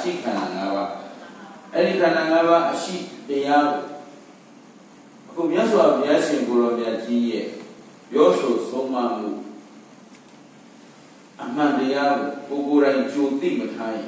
ရှိခန္ဓာ၅ပါးအဲ့ဒီခန္ဓာ၅ပါးအရှိတရားအခုမြတ်စွာဘုရားရှင်ကိုရောမြတ်ကြီးရဲ့ပြောဆိုဆုံးမမှုအမှန်တရားကိုကိုယ်တိုင်ကြိုသိမထားရင်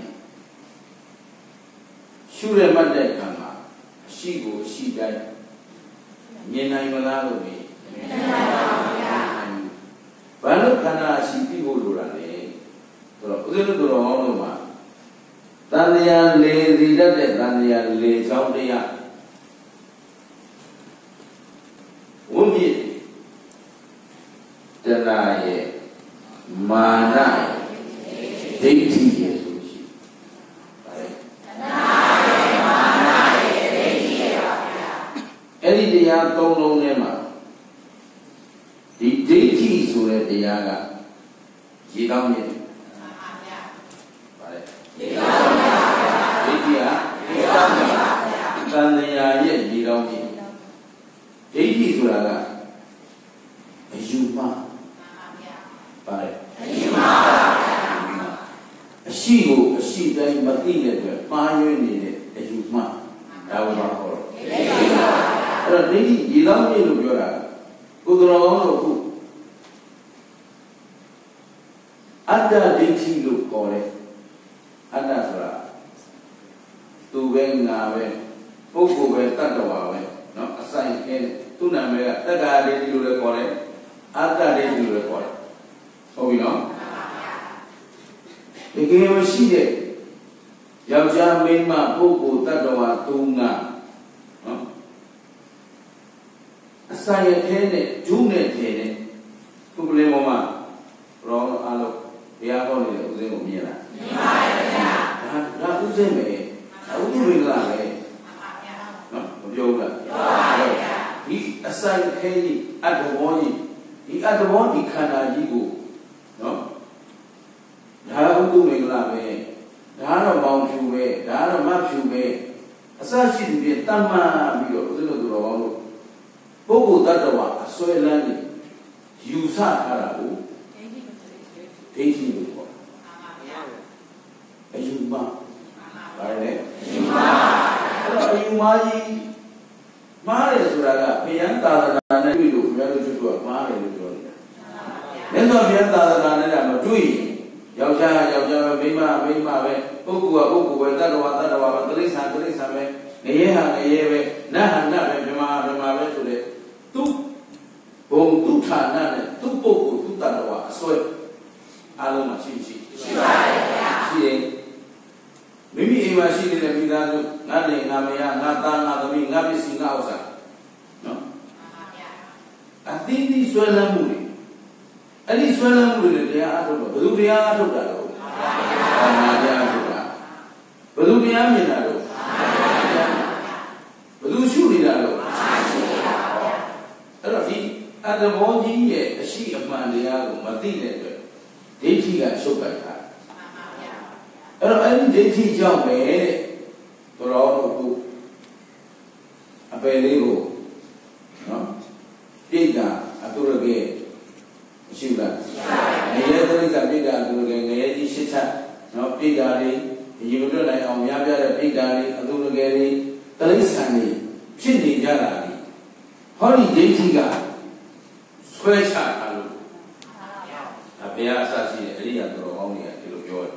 ရှုရမှတ်တဲ့ခံမှာအရှိကိုအရှိတိုင်းမြင်နိုင်မလားလို့မေးမြင်နိုင်ပါဘူးဗျာဘာလို့ခန္ဓာအရှိသိဖို့လိုတာလဲဆိုတော့ဥဒ္ဒတော်ဟောင်းတို့မှာတန်တရားလေစီတတ်တဲ့တန်တရားလေချောင်းတရားဝိမြစ်တဏှာရဲ့မာနဒိဋ္ဌိရဲ့ဆိုရှိပါတယ်တဏှာရဲ့မာနရဲ့ဒိဋ္ဌိရဲ့ပါဗျာအဲ့ဒီတရားသုံးလုံးထဲမှာဒီဒိဋ္ဌိဆိုတဲ့တရားကရေကောင်းမြစ်ပါဗျာပါတယ်ရေကောင်းမြစ်ပါဗျာဒိဋ္ဌိကရေကောင်းမြစ်ပါဗျာတန်တရားရဲ့ရေကောင်းမြစ်ဒိဋ္ဌိဆိုတာကအယူမှားပါတယ်အယူမှားပါဗျာအရှိကိုအရှိတိုင်းမသိတဲ့အတွက်မှားယွင်းနေတဲ့အယူမှားဒါကိုတော့ဟောတော့အဲ့တော့ဒိဋ္ဌိရေကောင်းမြစ်လို့ပြောတာကိုယ်တော်တို့ခုအတ္တဒိဋ္ဌိလို့ခေါ်တယ်အတ္တဆိုတာသူပဲငါပဲပုဂ္ဂိုလ်ပဲတတ္တဝါပဲเนาะအဆိုင်ခဲသူ့နာမည်ကတက္ကာဒိဋ္ဌိလို့လည်းခေါ်တယ်အတ္တဒိဋ္ဌိလို့လည်းခေါ်တယ်ဟုတ်ပြီနော်တကယ်မရှိတဲ့ယောက်ျားမိန်းမပုဂ္ဂိုလ်တတ္တဝါသူငါနော်အဆိုင်ခဲနဲ့ဒုနဲ့ထဲနဲ့ပုဂ္ဂိုလ်ပေါ်မှာရောအားလုံးဘုရားဟောနေတဲ့ဥစဉ်ကိုမြင်လားမြင်ပါရဲ့ဗျာဒါဥစဉ်ပဲဥဒ္ဓဝိကလာပဲနော်မပြောဘူးလားပြောပါရဲ့ဗျာဒီအဆိုင်ခဲကြီးအတ္တဘောကြီးဒီအတ္တဘောဒီခန္ဓာကြီးကိုနော်ဒါဥဒ္ဓဝိကလာပဲဒါတော့မောင်ဖြူပဲဒါတော့မဖြူပဲအစရှိသူပြတတ်မှန်ပြီးတော့ဥစဉ်တို့တော်ကောင်းလို့ပုဂ္ဂိုလ်တ attva အစွဲလန်းနေယူဆထားတာကိုဒိဋ္ဌိလို့ခေါ်တာအယူမှားပါလေအယူမှားအဲ့တော့အယူမှားကြီးမှားတယ်ဆိုတာကဘုရားသာသနာနဲ့တွေ့လို့ဘုရားတို့ကျွတ်ကမှားတယ်လို့ပြောနေတာမြတ်စွာဘုရားသာသနာနဲ့ကမတွေ့ယောက်ျားပဲမိန်းမပဲပုဂ္ဂိုလ်ကပုဂ္ဂိုလ်ပဲတ attva ပဲတိရစ္ဆာန်ပဲငရဲဟာငရဲပဲနတ်ဟာနတ်ပဲမြမပဲဆိုတဲ့သူဘုံသူဌာနနဲ့သူပုဂ္ဂိုလ်သူတ attva အစွဲအားလုံးမှာရှိပါရဲ့ဗျာရှိရင်မိမိအိမ်မှာရှိနေတဲ့မိသားစုငါနဲ့ငါမယားငါသားငါသမီးငါပစ္စည်းငါဥစ္စာနော်အသီးသီးဆွဲလန်းမှုတွေအဲ့ဒီဆွဲလန်းမှုတွေတရားအားထုတ်တော့ဘယ်သူတရားအားထုတ်တာလဲဘာမှတရားအားထုတ်တာဘယ်သူတရားမြင်တာလဲဘယ်သူရှုနေတာလဲအဲ့တော့ဒီအတ္တဘောကြီးရဲ့အရှိအမှန်တရားကိုမသိတဲ့အတွက်ဒိဋ္ဌိကရှုပ်ပိုက်တာအဲ့တော့အဲ့ဒီဒိဋ္ဌိကြောင့်ပဲတဲ့တော်တော်ကိုအပယ်လေးကိုနော်ပြိတ္တာအတုရကေမရှိဘူးလားငရဲသရိကပြိတ္တာအတုရကေငရဲကြီးရှစ်ချက်နော်ပြိတ္တာလေးရေမတွက်နိုင်အောင်များပြတဲ့ပြိတ္တာလေးအတုရကေလေးတရိစ္ဆာန်လေးဖြစ်နေကြတာလေဟောဒီဒိဋ္ဌိကဆွဲချတာလို့ဘုရားအစရှိတဲ့အရိယာတော်ကောင်းတွေကဒီလိုပြောတယ်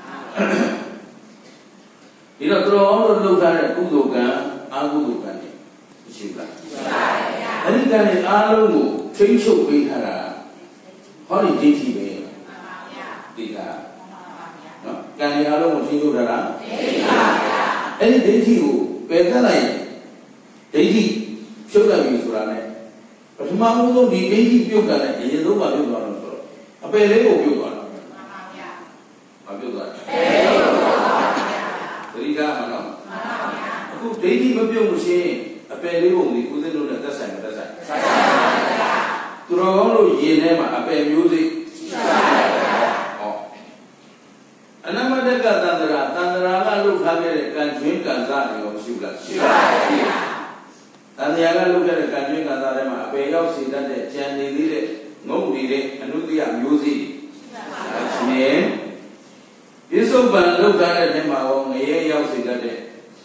ဒီတော့တော်ကောင်းတို့လုပ်ထားတဲ့ကုသိုလ်ကံအကုသိုလ်ကံတွေရှိဘူးလားရှိပါရဲ့ဗျာအဲ့ဒီကံတွေအားလုံးကိုထိန်းချုပ်ပေးထားတာဟောဒီဒိဋ္ဌိပဲမှန်ပါဗျာဒီကနော်ကံတွေအားလုံးကိုထိန်းချုပ်ထားတာဒိဋ္ဌိပါဗျာအဲ့ဒီဒိဋ္ဌိကိုပယ်သတ်လိုက်ဒိဋ္ဌိဖြုတ်လိုက်ပြီဆိုတာနဲ့ပထမဆုံးဒီဒိဋ္ဌိပြုတ်တာနဲ့အရင်ဆုံးမှပြုတ်သွားတော့အပယ်လေးကိုပြုတ်သွားတာမှန်ပါဗျာမပြုတ်သွားဘူးပယ်လေးကိုပြုတ်သွားပါဗျာသတိထားမှာနော်မှန်ပါဗျာအခုဒိဋ္ဌိမပြုတ်လို့ရှိရင်အပယ်လေးကိုဒီဦးဇင်းတို့နဲ့သက်ဆိုင်မသက်ဆိုင်ဆိုင်ပါဗျာသူတော်ကောင်းတို့ယင်ထဲမှာအပယ်မျိုးစိရှိပါဗျာဟောအနမတကတန္တရာကလုထားခဲ့တဲ့ကံကျွင်းကံစားတွေရောရှိဘူးလားရှိပါဗျာတန်တရားကလုခဲ့တဲ့ကံကျွင်းကံစားတွေမှာအပယ်ရောက်စေတတ်တဲ့ကြံနေသေးတဲ့ငုံနေတဲ့အနုတ္တိယမျိုးစိရှိနေပြစ္ဆုတ်ပံလောက်ထားတဲ့ထဲမှာရောငရဲရောက်စေတတ်တဲ့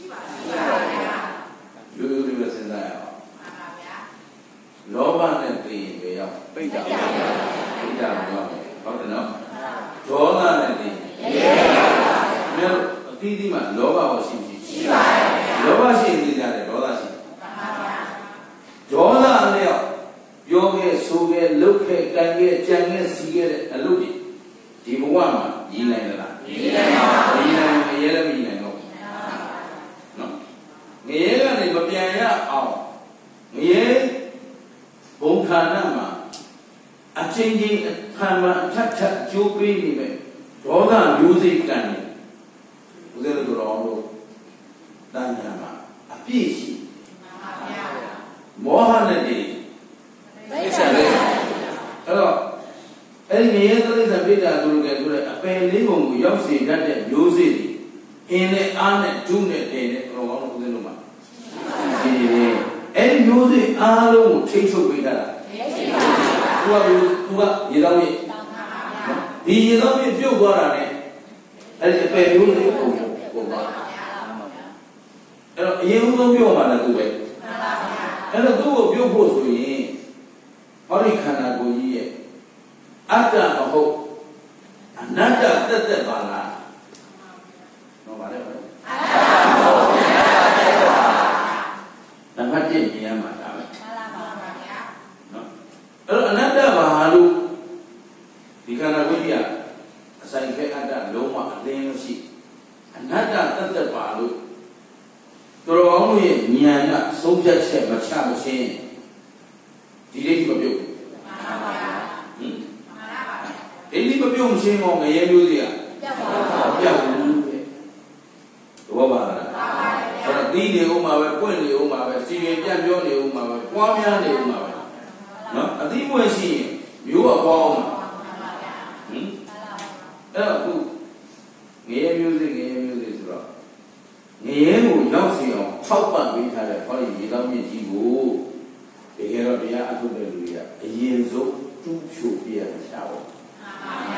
ရိုးရိုးလေးပဲစဉ်းစားရအောင်လောဘနဲ့သိရင်ပဲရောက်ပိဋကပိဋကတော့ဟုတ်တယ်နော်ဒေါသနဲ့သိရင်အသီးသီးမှာလောဘကိုရှိပါတယ်လောဘရှိရင်သိကြတယ်ဒေါသရှိဒေါသအလျောက်ပြောခဲ့ဆိုခဲ့လုပ်ခဲ့ကြံခဲ့ကြံခဲ့စီခဲ့တဲ့အလုပ်တွေဒီဘဝမှာရည်နိုင်လားရည်နိုင်ပါဘူးရည်နိုင်ငရဲလည်းမရည်နိုင်တော့နော်ငရဲကနေမပြန်ရအောင်ငရဲဘုံခန္ဓာမှာအချင်းချင်းခံမှထပ်ထပ်ကြိုးပေးနေမယ်ဒေါသမျိုးစိတ်ကံနေဦးဇင်းတို့တော်တို့တဏှာမှာအပြည့်ရှိမောဟနဲ့တည်းသိစံလေးအဲ့တော့အဲ့ဒီငရဲသတိစံပိဋကသူတို့ကဆိုတဲ့အပယ်လေးပုံကိုရောက်စေတတ်တဲ့မျိုးစိတွေအင်းနဲ့အားနဲ့ဒုနဲ့တဲနဲ့တော်ကောင်းဦးဇင်းတို့မှာဒီအဲ့ဒီမျိုးစိအားလုံးကိုထိချုပ်ပေးတတ်တာသူကရေတော်ကြီးဒီရေတော်ကြီးပြုတ်သွားတာနဲ့အဲ့ဒီအပယ်မျိုးစိကိုပုံပါအဲ့တော့အရင်ဦးဆုံးပြောမှလည်းသူပဲအဲ့တော့သူ့ကိုပြုတ်ဖို့ဆိုရင်ဟောဒီခန္ဓာကိုယ်ကြီးရဲ့အတ္တမဟုတ်အနတ္တတက်တက်ပါလားတော့ပါလေအတ္တမဟုတ်အနတ္တတက်တက်ပါလားနံပါတ်1မြင်ရမှာဒါပဲမှန်ပါပါဗျာနော်အဲ့တော့အနတ္တဘာလို့ဒီခန္ဓာကိုယ်ကြီးကအဆိုင်ခဲအတ္တလုံးဝအလင်းမရှိအနတ္တတက်တက်ပါလို့တော်အောင်လို့ရဲ့ဉာဏ်ကဆုံးဖြတ်ချက်မချမချင်းဒီလေးမပြုတ်ဘူးမှန်ပါဗျာဟင်မှန်ပါပါဒီလေးမပြုတ်မချင်းတော့ငရဲမျိုးစီကပြောက်ဘူးတဲ့ဘောပါလားမှန်ပါဗျာအဲ့တော့တီးနေဦးမှာပဲပွင့်နေဦးမှာပဲစီရင်ပြတ်ပြောနေဦးမှာပဲပွားများနေဦးမှာပဲနော်အတိပွင့်ရှိရင်မျိုးကပွားအောင်မှာမှန်ပါဗျာဟင်အဲ့တော့ခုငရဲမျိုးစီဆိုတော့ငရဲကိုရောက်စီအောင်ထောက်ပံ့ပေးထားတဲ့ဟောဒီရေတော်မြင့်ကြီးကိုတကယ်တော့တရားအထုတ်တဲ့လူတွေကအရင်ဆုံးတူးဖြိုပြရရှာပါမှန်ပါဗျာ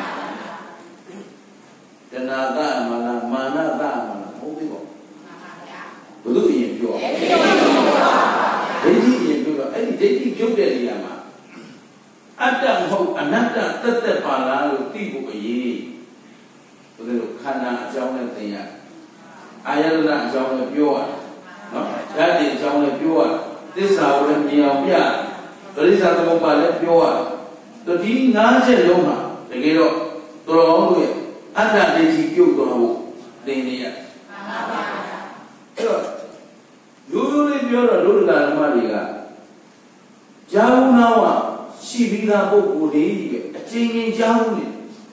တဏှာတမလားမာနတမလားဟုတ်ပြီပေါ့မှန်ပါဗျာဘုသူအရင်ပြောဒိဋ္ဌိအရင်ပြောတော့အဲ့ဒီဒိဋ္ဌိပြုတ်တဲ့နေရာမှာအတ္တမဟုတ်အနတ္တတက်တက်ပါလားလို့သိဖို့အရေးဘုသူခန္ဓာအကြောင်းနဲ့သင်ရအာယတနာအကြောင်းနဲ့ပြောရနော်ဓာတ်အကြောင်းနဲ့ပြောရသစ္စာကိုလည်းမြင်အောင်ပြပရိစ္ဆာသမုပ္ပါလည်းပြောရဒီ၅ချက်လုံးမှာတကယ်တော့တော်တော်တို့ရဲ့အတ္တဒိဋ္ဌိပြုတ်သွားဖို့သင်နေရမှန်ပါပါအဲ့တော့ရိုးရိုးလေးပြောတော့ဒုက္ခဓမ္မတွေကကြာဘူးနောက်ရှိပြီးသားပုဂ္ဂိုလ်တွေပဲအချင်းချင်းကြာဘူးနေ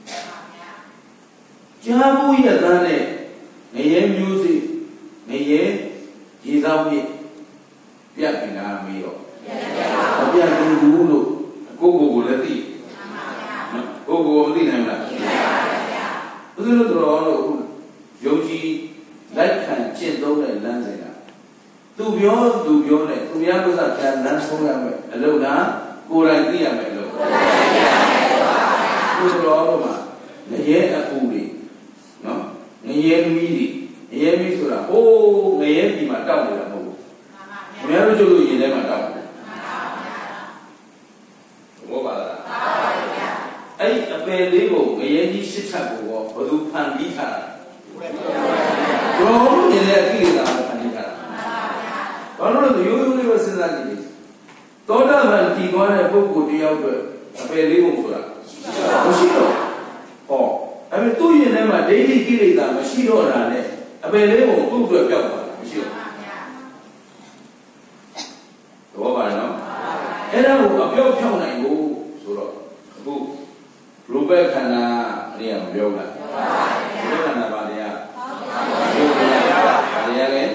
ကြာဘူးရဲ့သားနဲ့ငရဲမျိုးစိငရဲရေသောင်းပြည့်ပြတ်ပြီလားမေးတော့မပြတ်ဘူးလို့ကိုလည်းသိကိုမသိနိုင်လားဘုရားတို့တော်လို့ယုံကြည်လက်ခံကျင့်သုံးတဲ့လမ်းစဉ်ကသူပြောနဲ့သူများဥစ္စာပြန်လမ်းဆုံးရမယ်အလုပ်လားကိုယ်တိုင်သိရမယ်လို့ကိုယ်တော်တို့မှာငရဲအပူတွေနော်ငရဲမီးတွေငရဲမီးဆိုတာဟိုးငရဲဒီမှာတောက်နေတာမဟုတ်ဘူးခင်ဗျားတို့ကျလို့ရင်ထဲမှာတောက်တယ်ဘောပါလားအဲ့ဒီအပယ်လေးကိုငရဲကြီးရှစ်ချက်ကိုဘယ်သူဖန်ပြီးထားတာဘောနေလေကိလေသာဖန်ပြီးထားတာဘာလို့လဲရိုးရိုးလေးပဲစဉ်းစားကြည့်လေသောတာပန်တည်သွားတဲ့ပုဂ္ဂိုလ်တယောက်အတွက်အပယ်လေးကိုဆိုတာမရှိတော့ဟောအဲ့ဒီသူ့ရင်ထဲမှာဒိဋ္ဌိကိလေသာမရှိတော့တာနဲ့အပယ်လေးကိုသူ့အတွက်ပြောက်သွားတာမရှိတော့ဘောပါနော်အဲ့ဒါကိုအပြောက်ဖြောင်းနိုင်ဖို့ဆိုတော့အခုရူပခန္ဓာအရိယာမပြောဘူးလားရူပခန္ဓာပါတရားရူပခန္ဓာပါတရားလေ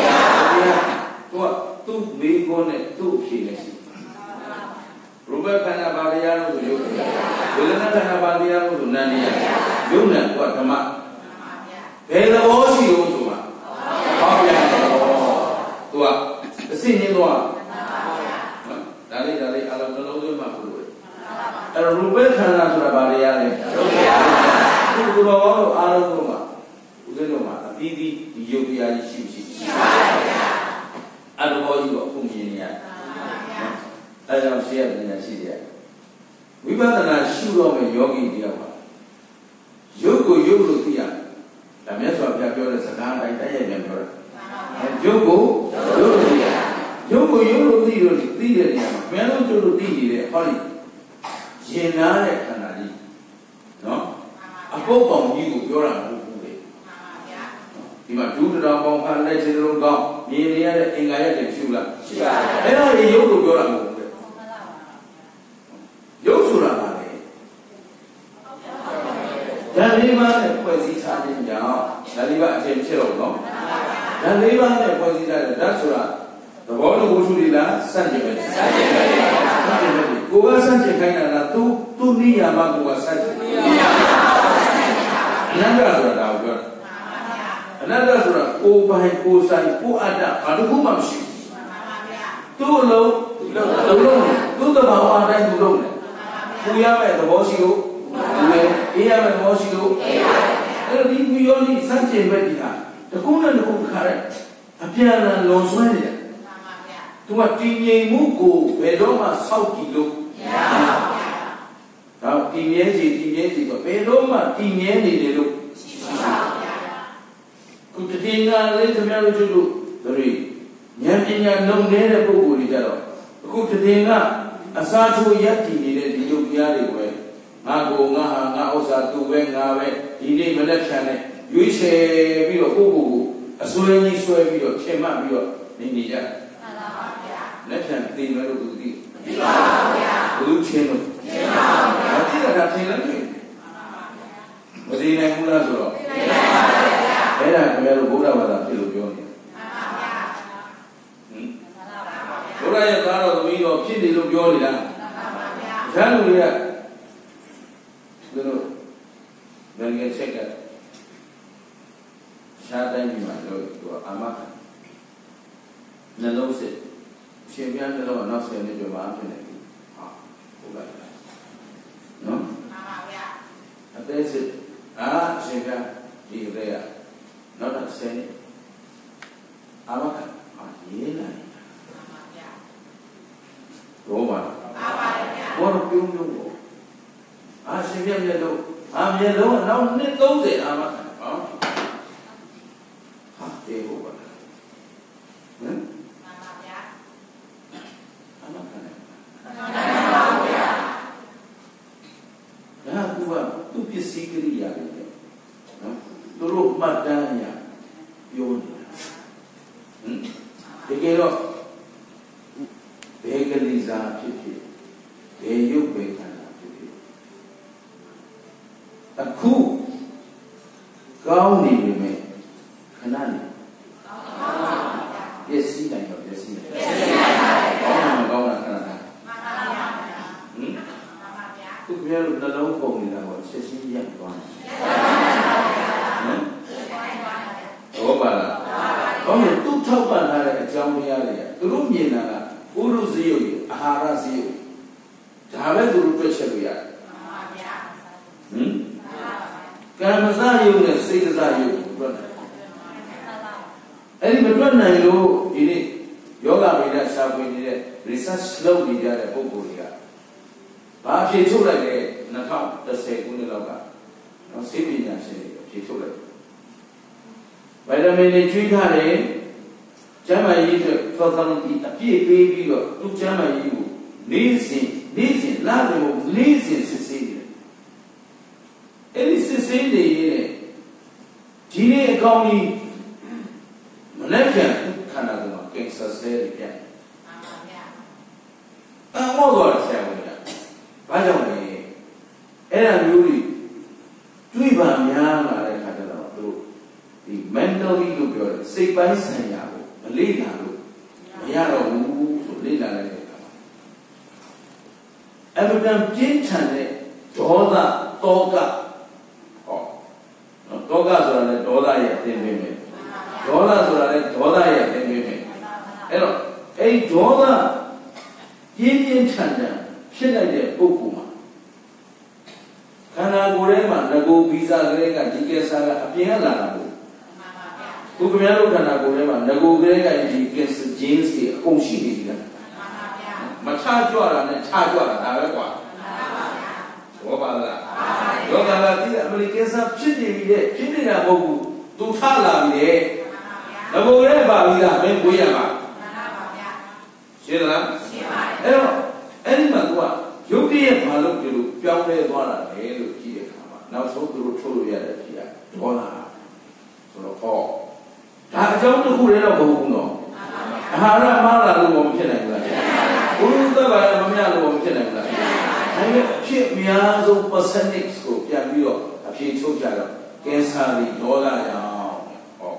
သူ့မိကောနဲ့သူ့အဖြေနဲ့ရှိရူပခန္ဓာပါတရားလို့ဆိုရုပ်ဝေဒနာခန္ဓာပါတရားလို့ဆိုနာမ်တရားယုံနဲ့ကဓမ္မဘယ်သဘောရှိလို့ဆိုမှာဟောပြတယ်သူကအစစ်ရင်းသွားဒါလေးအလုံးလုံးသွင်းမှာပို့လို့အဲ့ရူပခန္ဓာဆိုတာဘာတရားလဲသူတော်ဘာလို့အားလုံးတော့မှာဦးဇင်းတို့မှာမှာအသီးသီးဒီယုတ်တရားကြီးရှိပါတယ်အတဘောကြီးတော့အခုမြင်နေရတယ်အဲကြောင့်ရှေ့ရပညာရှိတယ်ဝိပဿနာရှုတော့မယ်ယောဂီတယောက်ပါယုတ်ကိုယုတ်လို့သိရတယ်ဒါမြတ်စွာဘုရားပြောတဲ့စကားအတိုင်းတိုက်ရိုက်ပြန်ပြောတာယုတ်ကိုယုတ်လို့သိရတယ်ယုတ်ကိုယုတ်လို့သိတဲ့နေရာမှာဘယ်လိုကျလို့သိနေတဲ့ဟောဒီရင်နာတဲ့ခန္ဓာကြီးနော်အပုပ်ပေါင်းကြီးကိုပြောတာမဟုတ်ဘူးလေဒီမှာဒုဒတော်ပေါင်းဖန်တဲ့ခြေလုံးကောင်းမြင်နေရတဲ့အင်္ဂါရက်တွေရှုလားရှိပါတယ်အဲ့ဒါရေယုတ်လို့ပြောတာမဟုတ်ဘူးလေယုတ်ဆိုတာကလေဓာတ်လေးပါးနဲ့ဖွဲ့စည်းထားခြင်းကြောင့်ဓာတ်လေးပါးအကျဉ်းဖြစ်တော့နော်ဓာတ်လေးပါးနဲ့ဖွဲ့စည်းထားတဲ့ဓာတ်ဆိုတာသဘောတူဝတ္ထုတွေလားစัจ jin ပဲစัจ jin ပဲကိုယ်ကစัจ jin ခိုင်းတာလားသူနိယာမကိုယ်ကစัจ jin အနန္တဆိုတာဒါကိုပြောတာအနန္တဆိုတာကိုယ်ပိုင်ကိုယ်ဆိုင်ကိုယ်အတ္တဘာတစ်ခုမှမရှိဘူးသူ့အလုံးသူ့သဘောအတိုင်းသူ့လုံးတယ်ပူရမယ့်သဘောရှိလို့ပူတယ်အေးရမယ့်သဘောရှိလို့အေးပါတယ်အဲ့တော့ဒီပူရောဒီစัจ jin ပဲဒီဟာတခုနဲ့တခုခါတဲ့အပြန်အလှန်လွန်ဆွဲနေတယ်သူကတည်ငြိမ်မှုကိုဘယ်တော့မှစောင့်ကြည့်လို့မရပါဘူးဒါတည်မြဲစီဆိုဘယ်တော့မှတည်မြဲနေတယ်လို့ရှိပါဘူးခုတည်ငါလေးခင်ဗျားတို့တို့တို့ဉာဏ်ပညာလုံနေတဲ့ပုဂ္ဂိုလ်တွေကြတော့အခုတည်ငါအစားထိုးရပ်တည်နေတဲ့ဒီယုတ်တရားတွေပဲငါကိုငါဟာငါဥစ္စာသူပဲငါပဲဒီနေ့မလက်ဖြန်နဲ့ရွေးချယ်ပြီးတော့ပုဂ္ဂိုလ်ကိုအစွဲကြီးဆွဲပြီးတော့ထင်မှတ်ပြီးတော့နေကြလက်ဖြန်သိမယ်လို့သူသိသိပါဘူးဗျာဘုသူချင်းလို့သိပါဘူးဗျာသိတာထင်လည်းသိမသိနိုင်ဘူးလားဆိုတော့သိနိုင်ပါဘူးဗျာအဲ့ဒါခင်ဗျားတို့ဘုရားဘာသာဖြစ်လို့ပြောနေဘုရားရဲ့သားတော်သမီးတော်ဖြစ်နေလို့ပြောနေတာဇာတ်လူတွေကသူတို့ဘယ်ငယ်ချက်ကရှားတိုင်းမှာလို့သူအာမခံနှလုံးစစ်ရှင်ပြနှလုံးကနောက်10နှစ်ကျော်မှဖြစ်နေပြီဟာဟုတ်လားနော်မှန်ပါဗျာအသေးစစ်ရှင်ပြဒီရေကနောက်10နှစ်အာမခံရေးလိုက်မှန်ပါဗျာဘောပါမှန်ပါဗျာဘောပြုံးပြုံးဘောရှင်ပြမျက်လုံးမျက်လုံးကနောက်နှစ်30အာမခံဟောတေဟုတ်ပါလားဟမ်မှန်ပါဗျာအမှန်ကန်တယ်မှန်ပါဗျာဒါကသူပစ္စည်းကလေးရတယ်နော်သူတို့မှတ်တမ်းရပြောနေတာဟမ်တကယ်တော့ဘယ်ကလေးစားဖြစ်ဖြစ်ဘယ်ရုပ်ပဲခန္ဓာဖြစ်ဖြစ်အခုကောင်းနေပြီမဲ့ခဏနေပစ္စည်းတိုင်းတော့ပစ္စည်းတိုင်းကောင်းတာခဏတာမှန်ပါဗျာဟင်မှန်ပါဗျာသူပြောလို့နှလုံးပုံနေတာကိုချက်ချင်းရပ်သွားတယ်ဟမ်ဟုတ်ပါလားဟုတ်တယ်သူထောက်ပံ့ထားတဲ့အကြောင်းတရားတွေကသူတို့မြင်တာကဥရုဇယုတ်အာဟာရဇယုတ်ဒါပဲသူတို့တွေ့ချက်လို့ရတယ်မှန်ပါဗျာဟင်ကံမစယုတ်နဲ့စိတ်စယုတ်ကိုတွေ့တယ်အဲ့ဒီမတွက်နိုင်လို့ဒီနေ့ယောဂဗေဒရှာဖွေနေတဲ့ research လုပ်နေကြတဲ့ပုဂ္ဂိုလ်တွေကဘာဖြေထုတ်လိုက်လဲ2010ခုနှစ်လောက်ကနော်ဆေးပညာရှင်တွေဖြေထုတ်လိုက်ဗိုက်တာမင်တွေကျွေးထားတယ်ကျန်းမာရေးအတွက်သောက်သုံးပြီးအပြည့်ပေးပြီးတော့သူ့ကျန်းမာရေးကိုနေ့စဉ်လာတယ်လို့နေ့စဉ်စစ်ဆေးတယ်အဲ့ဒီစစ်ဆေးနေရင်ဒီနေ့အကောင်းကြီးမနေ့ကခန္ဓာကိုယ်မှာကင်ဆာဆဲတွေပြန်မှန်ပါဗျာအမောတော့ဆရာဝန်ကဘာကြောင့်လဲအဲ့ဒါမျိုးတွေတွေးပါများလာတဲ့ခါကျတော့သူဒီ mentally လို့ပြောတယ်စိတ်ပိုင်းဆိုင်ရာကိုမလေ့လာလို့မရတော့ဘူးဆိုလေ့လာလိုက်တဲ့အခါမှာအမှန်တန်ပြင်းထန်တဲ့ဒေါသတောကတောကဆိုတာလည်းဒေါသရဲ့အသင်ပေးမယ်ဒေါသဆိုတာလည်းဒေါသရဲ့အသင်ပေးမယ်အဲ့တော့အဲ့ဒေါသပြင်းပြင်းထန်ထန်ဖြစ်လိုက်တဲ့ပုဂ္ဂိုလ်မှာခန္ဓာကိုယ်ထဲမှာငကိုဗီဇာကလေးကဒီကဲဆာကအပြင်းလာတာဘူးခုကများလို့ခန္ဓာကိုယ်ထဲမှာငကိုကလေးကဒီ cancer genes တွေအကုန်ရှိနေပြီလားမချကြွတာနဲ့ချကြွတာဒါပဲကွာဘောပါလားယောဂလာတိအမေရိကန်စားဖြစ်နေပြီတဲ့ဖြစ်နေတာမဟုတ်ဘူးသူထလာပြီတဲ့ငကိုကလေးပါပြီလားမင်းကိုရမှာရှင်းလားရှင်းပါတယ်အဲ့တော့အဲ့ဒီမှာသူကရုပ်တရက်ဘာလို့ဒီလိုပြောင်းလဲသွားတာလဲလို့ကြည့်တဲ့အခါမှာနောက်ဆုံးသူတို့ထုတ်လို့ရတဲ့ဖြစ်ရဒေါ်လာဆိုတော့ဟောဒါအကြောင်းတစ်ခုတည်းတော့မဟုတ်ဘူးနော်အာဟာရမှားလာလို့မဖြစ်နိုင်ဘူးလားဘုရုသက်ပါရမမြလို့မဖြစ်နိုင်ဘူးလားဒါပေမဲ့အဖြစ်အများဆုံး percentage ကိုပြန်ပြီးတော့အဖြေထုတ်ကြတော့ကင်ဆာတွေဒေါ်လာရောင်ဟော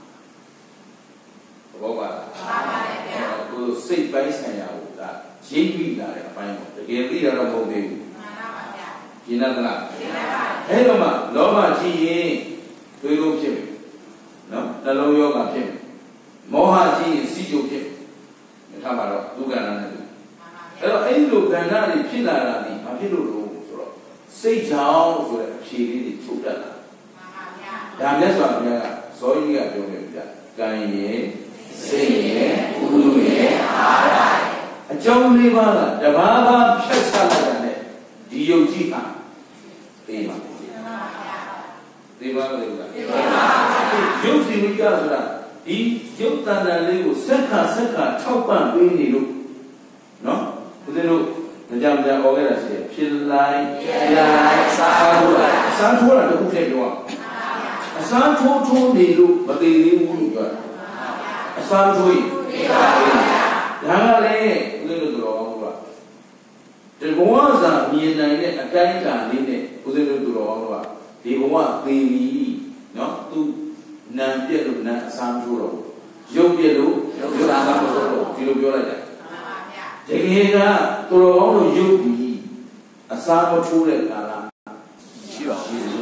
ဘောပါကိုစိတ်ပိုင်းဆိုင်ရာကိုဒါရိပ်ပြီးလာတဲ့အပိုင်းပေါ့တကယ်သိရတော့မဟုတ်သေးဘူးမှန်ပါပါဗျာရှင်းလားရှင်းပါပါအဲ့တော့မှလောဘကြီးရင်တွေးလို့ဖြစ်မယ်နော်နှလုံးယောဂဖြစ်မယ်မောဟကြီးရင်စီကြုံဖြစ်မယ်ထားပါတော့ဒုက္ခနာနဲ့အဲ့တော့အဲ့ဒီလိုကဏ္ဍတွေဖြစ်လာတာဒီဘာဖြစ်လို့လဲဆိုတော့စိတ်ကြောင့်ဆိုတဲ့အဖြေလေးတွေထုတ်တတ်တာမှန်ပါဗျာဒါမြတ်စွာဘုရားကဇောကြီးကပြောခဲ့ပြီဗျာကံရဲ့စိတ်ရဲ့ဥဒုရဲ့အာရအကြောင်းလေးပါးကတဘာဘာဖြတ်ချလိုက်တာနဲ့ဒီယုတ်ကြီးဟာသိပါဘူးသိပါလို့လားသိပါပါရုပ်စီဝိကဆိုတာဒီရုပ်တဏ္ဍာလေးကိုဆက်ခါထောက်ပံ့ပေးနေလို့နော်ဦးဇင်းတို့ကြံဩခဲ့တာရှိတယ်ဖြစ်လိုက်စားထိုးတာတခုတည်းပြောအစားထိုးနေလို့မသေးသေးဘူးလို့ပြောတာအစားထိုးရင်သိပါပါဒါကလည်းဦးဇင်းတို့တော်ကောင်းကဒီဘဝစာမြင်နိုင်တဲ့အတိုင်းအတာလေးနဲ့ဦးဇင်းတို့တော်ကောင်းကဒီဘဝသေပြီနော်သူနံပြက်လို့နံအစားထိုးတော့ရုပ်ပြက်လို့ရုပ်အစားထိုးတော့ဒီလိုပြောလိုက်တယ်တကယ်ကသူတော်ကောင်းတို့ရုပ်ပြီးအစားမထိုးတဲ့ကာလရှိပါဘူး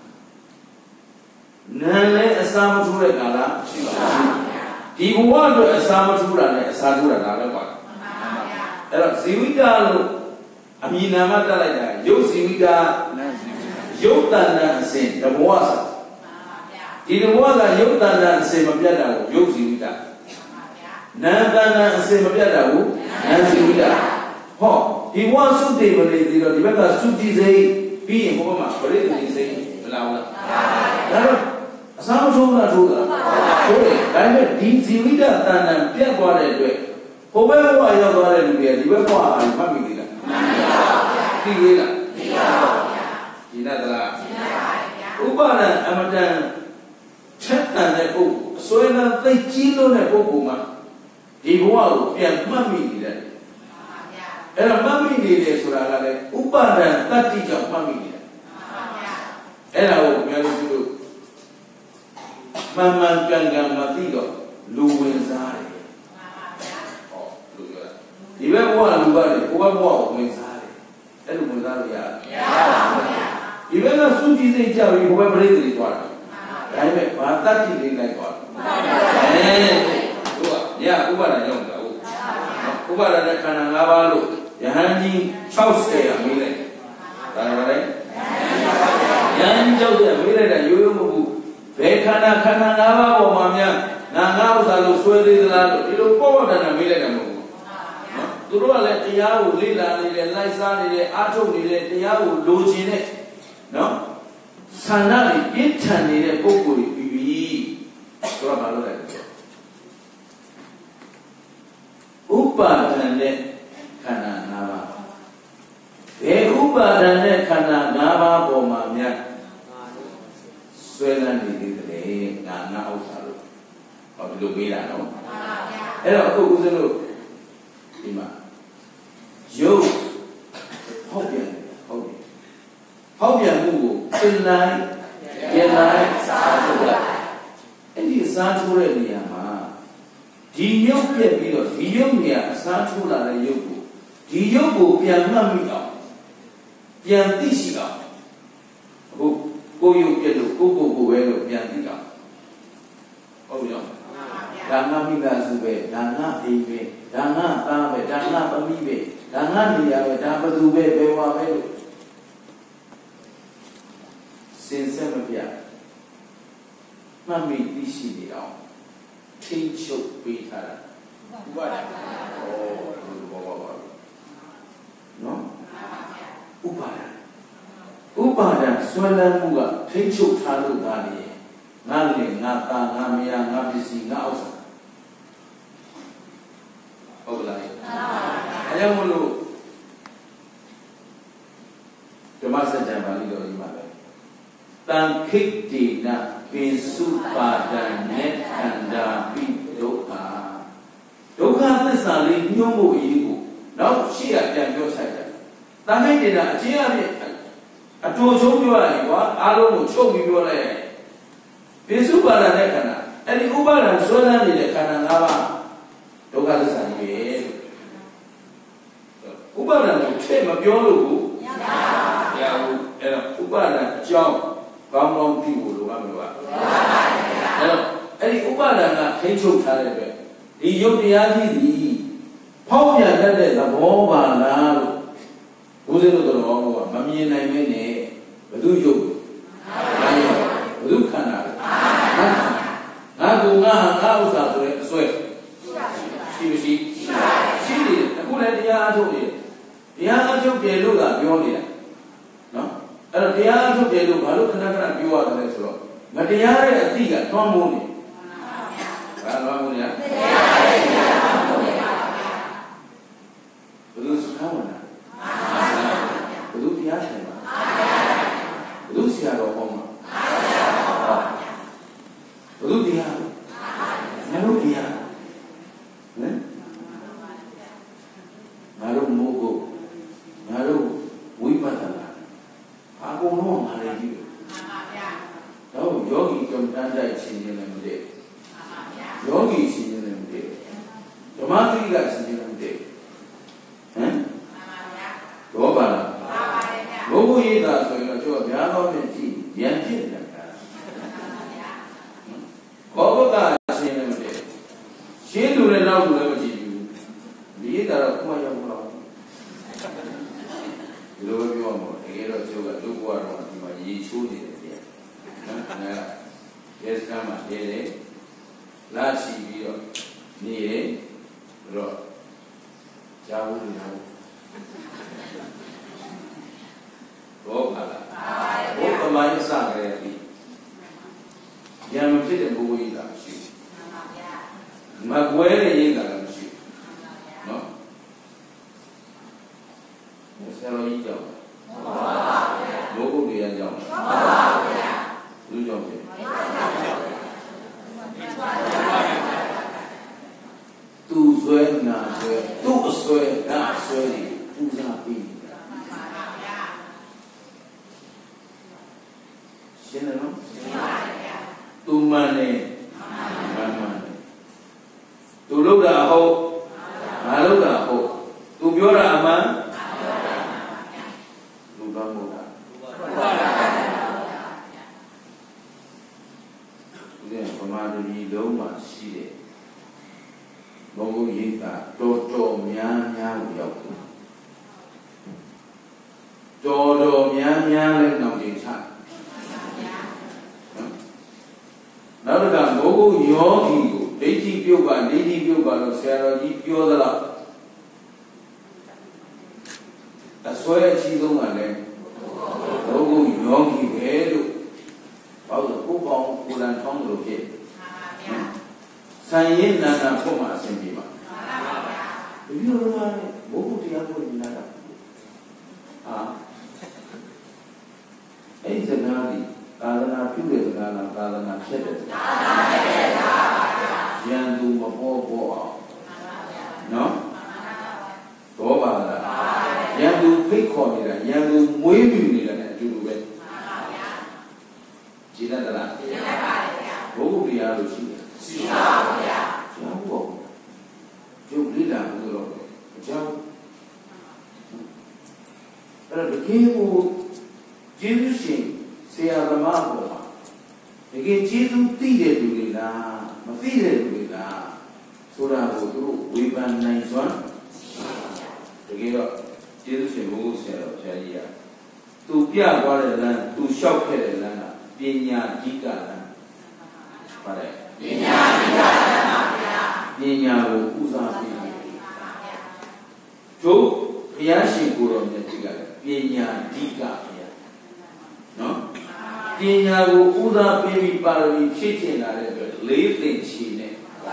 ။နာလည်းအစားမထိုးတဲ့ကာလရှိပါဘူး။ဒီဘဝအတွက်အစားမထိုးတာနဲ့အစားထိုးတာဒါပဲပါ။အဲ့တော့ဇီဝိတလို့အမည်နာမတက်လိုက်တာရုပ်ဇီဝိတရုပ်တဏ္ဍအစဉ်တဘဝဆိုဒီတဘဝကရုပ်တဏ္ဍအစဉ်မပြတ်တာကိုရုပ်ဇီဝိတနာတဏ္ဍအစဉ်မပြတ်တာကိုနာဇီဝိတဟောဒီဘဝစုတည်မနေသေးတော့ဒီဘက်ကစုကြည်စိတ်ပြီးရင်ဘဝမှာပရိသေစိတ်မလာဘူးလားဒါတော့အစားမထိုးတာထိုးတာထိုးတယ်ဒါပေမဲ့ဒီဇီဝိတတဏ္ဍပြတ်သွားတဲ့အတွက်ဟိုဘက်ဘဝရောက်သွားတဲ့လူတွေကဒီဘက်ဘဝအားမှတ်မိသေးလားမှန်ပါဗျာသိသေးလားသိပါဗျာဒီနဲ့သလားသိပါဗျာဥပါဒံအမတန်ထက်တန်တဲ့ပုဂ္ဂိုလ်အစွဲလမ်းသိကြီးလို့တဲ့ပုဂ္ဂိုလ်မှာဒီဘဝကိုပြန်မှတ်မိနေတယ်အဲ့တော့မှတ်မိနေတယ်ဆိုတာကလည်းဥပါဒံတတ္တိကြောင့်မှတ်မိနေတယ်အဲ့ဒါကိုများလို့တို့မှန်မှန်ကန်ကန်မသိတော့လူဝင်စားတယ်ဟောလူပြောတာဒီဘက်ဘဝလူပါတယ်ကိုယ့်ဘက်ဘဝကိုဝင်စားတယ်အဲ့လိုဝင်စားလို့ရတယ်မရပါဘူးဗျာဒီဘက်ကစုကြည်စိတ်ကြပြီးဘယ်ပရိသေတွေသွားတယ်ဒါပေမဲ့ဘာတတ္တိလေးလိုက်သွားတယ်တို့ကညဥပါဒံရောက်တာဟုတ်ဥပါဒံနဲ့ခန္ဓာ၅ပါးလို့ယဟန်ကြီး60ရမေးလိုက်ဒါကလည်းယဟန်ကြီး60မေးလိုက်တာရိုးရိုးမဟုတ်ဘူးဘယ်ခန္ဓာ၅ပါးပေါ်မှာများငါဥစ္စာလို့ဆွဲသေးသလားလို့ဒီလိုပေါ့ပေါ့တန်တန်မေးလိုက်တာမဟုတ်ဘူးနော်သူတို့ကလည်းတရားကိုလေ့လာနေတယ်လိုက်စားနေတယ်အားထုတ်နေတယ်တရားကိုလိုချင်တဲ့နော်ဆန္ဒတွေပြင်းထန်နေတဲ့ပုဂ္ဂိုလ်တွေပြီးပြီဆိုတော့မလုပ်လိုက်ဘူးဥပါဒံနဲ့ခန္ဓာ၅ပါးဘယ်ဥပါဒံနဲ့ခန္ဓာ၅ပါးပေါ်မှာများဆွဲလန်းနေသေးတယ်ငါဥစ္စာလို့ဟောဒီလိုမေးတာနော်အဲ့တော့အခုဦးဇင်းတို့ဒီမှာယုတ်ဟောက်ပြန်မှုကိုသင်လိုက်ပြန်လိုက်စားထုတ်လိုက်အဲ့ဒီစားထိုးတဲ့နေရာမှာဒီယုတ်ပြက်ပြီးတော့ဒီယုတ်နေရာအစားထိုးလာတဲ့ယုတ်ကိုဒီယုတ်ကိုပြန်မှတ်မိအောင်ပြန်သိရှိအောင်အခုကိုယုတ်ပြက်လို့ကိုပဲလို့ပြန်သိအောင်ဟုတ်ပြီနော်ဒါငါမိသားစုပဲဒါငါအိမ်ပဲဒါငါသားပဲဒါငါသမီးပဲဒါငါနေရာပဲဒါဘသူပဲဘယ်ဝါပဲလို့စင်ဆက်မပြ Mammy, this is the out. Teach you Peter. What? Oh, no? Upada, Swallow Muga, teach you Talu Dadi. Nali, Nata, Namia, Nabisi, Nausa. Oh, like I am Mulu. The master Jamali or Imale. Then kick the nut, being super than net and beat Doka. Doka, this only no more ego. Now she at your side. The maid did a told you I don't show me your leg. Be super than Nekana. And the Uber and Solan in the Kananava. Doka, this and Uber and came of your logo. Yeah, Uber and John. Come on, people who have any Ubadana came to Taliban. The Yopiati, Power that the Bomba now, who's in the wrong, Mammy and I may, but do you? Look, Canada. Now, sweat. She did. Who let the other told you? The other took the Luga beyond it. No? The other took the Luga, look at you are the next row. But the other thing at Tom Mooney. Luciana. Luciano Homa. Luciano. Luciano. Maru Mogo. Maru Wipatana. I go home, I do. No, Yogi come down that senior and day. Yogi senior and day. Tomati got senior and day. Robana. Logo either, so you're sure the other Yankee. Coboca senior and day. She do it now to never see you. The either of my young love. Lower your more, a year or two, a look what my ye should. Yes, come at day. Last year, near road. Jawu. Oh, my son, Yam fit and who is that sheep? Maguire is that sheep. No? Yes, hello, each other. Logo be a young. Do you know? Tu swear, not swear. Tu swear, not swearing. Who's not being? Tu money. Tu look at hope. I look at hope. Tu your man. Tu don't know that. Then, from under me, don't want to see it. Logo Yinka, Toto, Mian, Toto, Mian, let no inside. Now the Logo Yogi, Lady Yoga, Sarah, Yoda. That's why she's on my name. Logo Yogi, Hedo. How the coupon would and tongue locate. Sayin Nana Poma Sempima. If you don't know, what would you have in Nana? Ah, it's a Nadi. Kalana Pure Nana, Kalana Shepherd. Yandu Mapo. No? Boba. Yandu Picornida, Yandu Muebu, and do it. Gina. Who will be out of you? You lead out of the Lord. But the king who Jesus say, I'm a marble. Again, Jesus did it to me now. So that we can nice one. Again, Jesus who said, to Pia Water land, to shop head land, Pinya Giga land. ပါတယ်ပညာဒီကပညာကိုဥစားပြီးတို့ဘုရားရှင်ကိုယ်တော်မြတ်ကြီးကပညာဒီကဘုရားနော်ပညာကိုဥစားပြီးပြီးပါရမီဖြည့်ကျင်လာတဲ့အတွက်လေးသိင်ချီနဲ့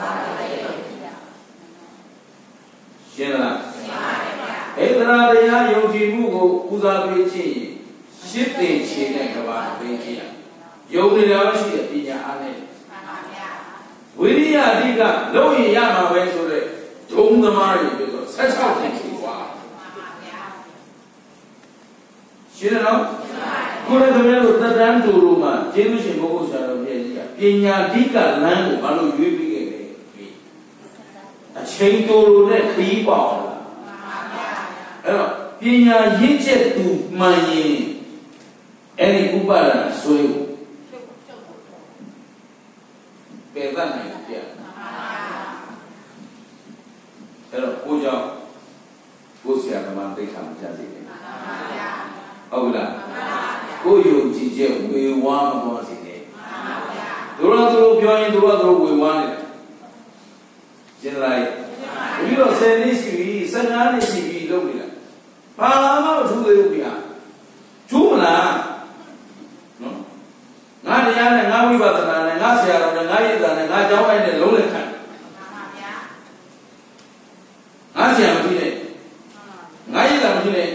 ရှင်းလားဧတရာတရားယုံကြည်မှုကိုဥစားပေးခြင်းရှစ်သိင်ချီနဲ့ကဘာပေးခြင်းယုံနေတာရှိတဲ့ပညာအားနဲ့ဝိရိယအဓိကလုံးရင်ရမှာပဲဆိုတဲ့ဒုံသမားတွေပြောတော့16သိင်ချီกว่าရှင်းလားကိုယ်လည်းခင်ဗျားတို့သက်တမ်းတူလို့မှကျေးဇူးရှင်ဘုရားဆရာတော်ဘုရားကြီးကပညာအဓိကလမ်းကိုဘာလို့ရွေးပြီးခဲ့လဲအချိန်တူလို့နဲ့ခီးပေါအောင်အဲ့တော့ပညာရင့်ကျက်သူမှန်ရင်အဲ့ဒီဥပါဒနာဆွေးပယ်တတ်နိုင်ပြအဲ့တော့ကိုကြောင့်ကိုဆရာကမှသိခါမကြစေနဲ့ဟုတ်လားကိုယုံကြည်ချက်ဝေဝါးမသွားစေနဲ့တို့တော့ပြောရင်တို့တော့ဝေဝါးနေတယ်ရှင်းလိုက်ပြီးတော့10နှစ်ရှိပြီ15နှစ်ရှိပြီလုပ်နေတာဘာမှမထူးသေးဘူးဗျာကျူးမလားနော်ငါတရားနဲ့ငါဝိပဿနာနဲ့ငါဆရာတော်နဲ့ငါယတ္တာနဲ့ငါကြောင်းလိုက်နဲ့လုံးလက်ခံငါဆရာမကြည့်နဲ့ငါယတ္တာမကြည့်နဲ့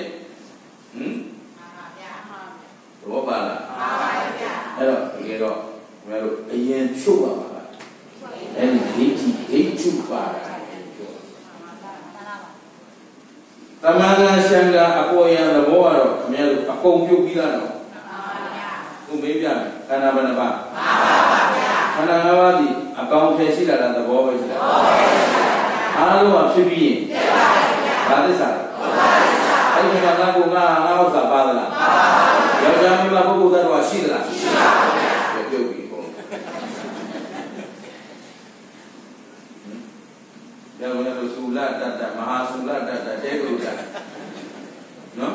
ဘောပါလားအဲ့တော့တကယ်တော့ငါတို့အရင်ချုပ်ပါပါအဲ့ဒီဒိဋ္ဌိချုပ်ပါတမန်တော်ရှံကအပေါ်ရသဘောကတော့ခင်ဗျားတို့အကုန်ပြုတ်ပြီးသားတော့သူမေးပြမယ်ခန္ဓာဘယ်နှပါခန္ဓာ၅ပါးဒီအကောင်ထည်ရှိလာတဲ့သဘောပဲရှိတာအားလုံးကဖြစ်ပြီးရင်ဘာသစ္စာအဲ့ဒီမှာငါကငါဥစ္စာပါသလားယောက်ျားမိန်းမပုဂ္ဂိုလ်သတ္တဝါရှိသလားရှိပါဘူးပြုတ်ပြီးပေါ့ဒါကလည်းသုလတ္တမဟာသုလတ္တတဲကုတ္တနော်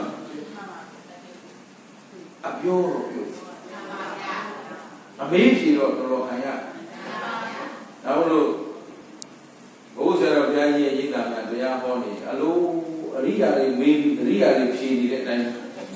အပြောတော့ပြောအမေးဖြေတော့တော်တော်ခံရနောက်လို့ဘုရားတော်ဘုရားကြီးရဲ့ရိပ်သာများတရားဟောနေအလိုအရိယာတွေမေးပြီးအရိယာတွေဖြေနေတဲ့အတိုင်း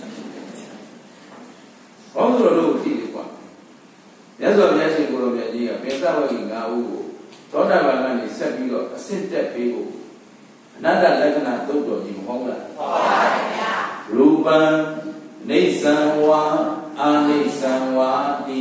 ဘောင်းတော်တို့ဖြေတယ်ကွာမြတ်စွာဘုရားရှင်ကိုယ်တော်မြတ်ကြီးကပင်စဝဂီ9ဦးကိုသောတာပန်ကနေဆက်ပြီးတော့အစစ်တက်ပေးဖို့အနတ္တလက္ခဏာသုတ်တော်ကြီးမဟုတ်လားဟုတ်ပါဗျာရူပံနေသံဝါအာနိသံဝါတိ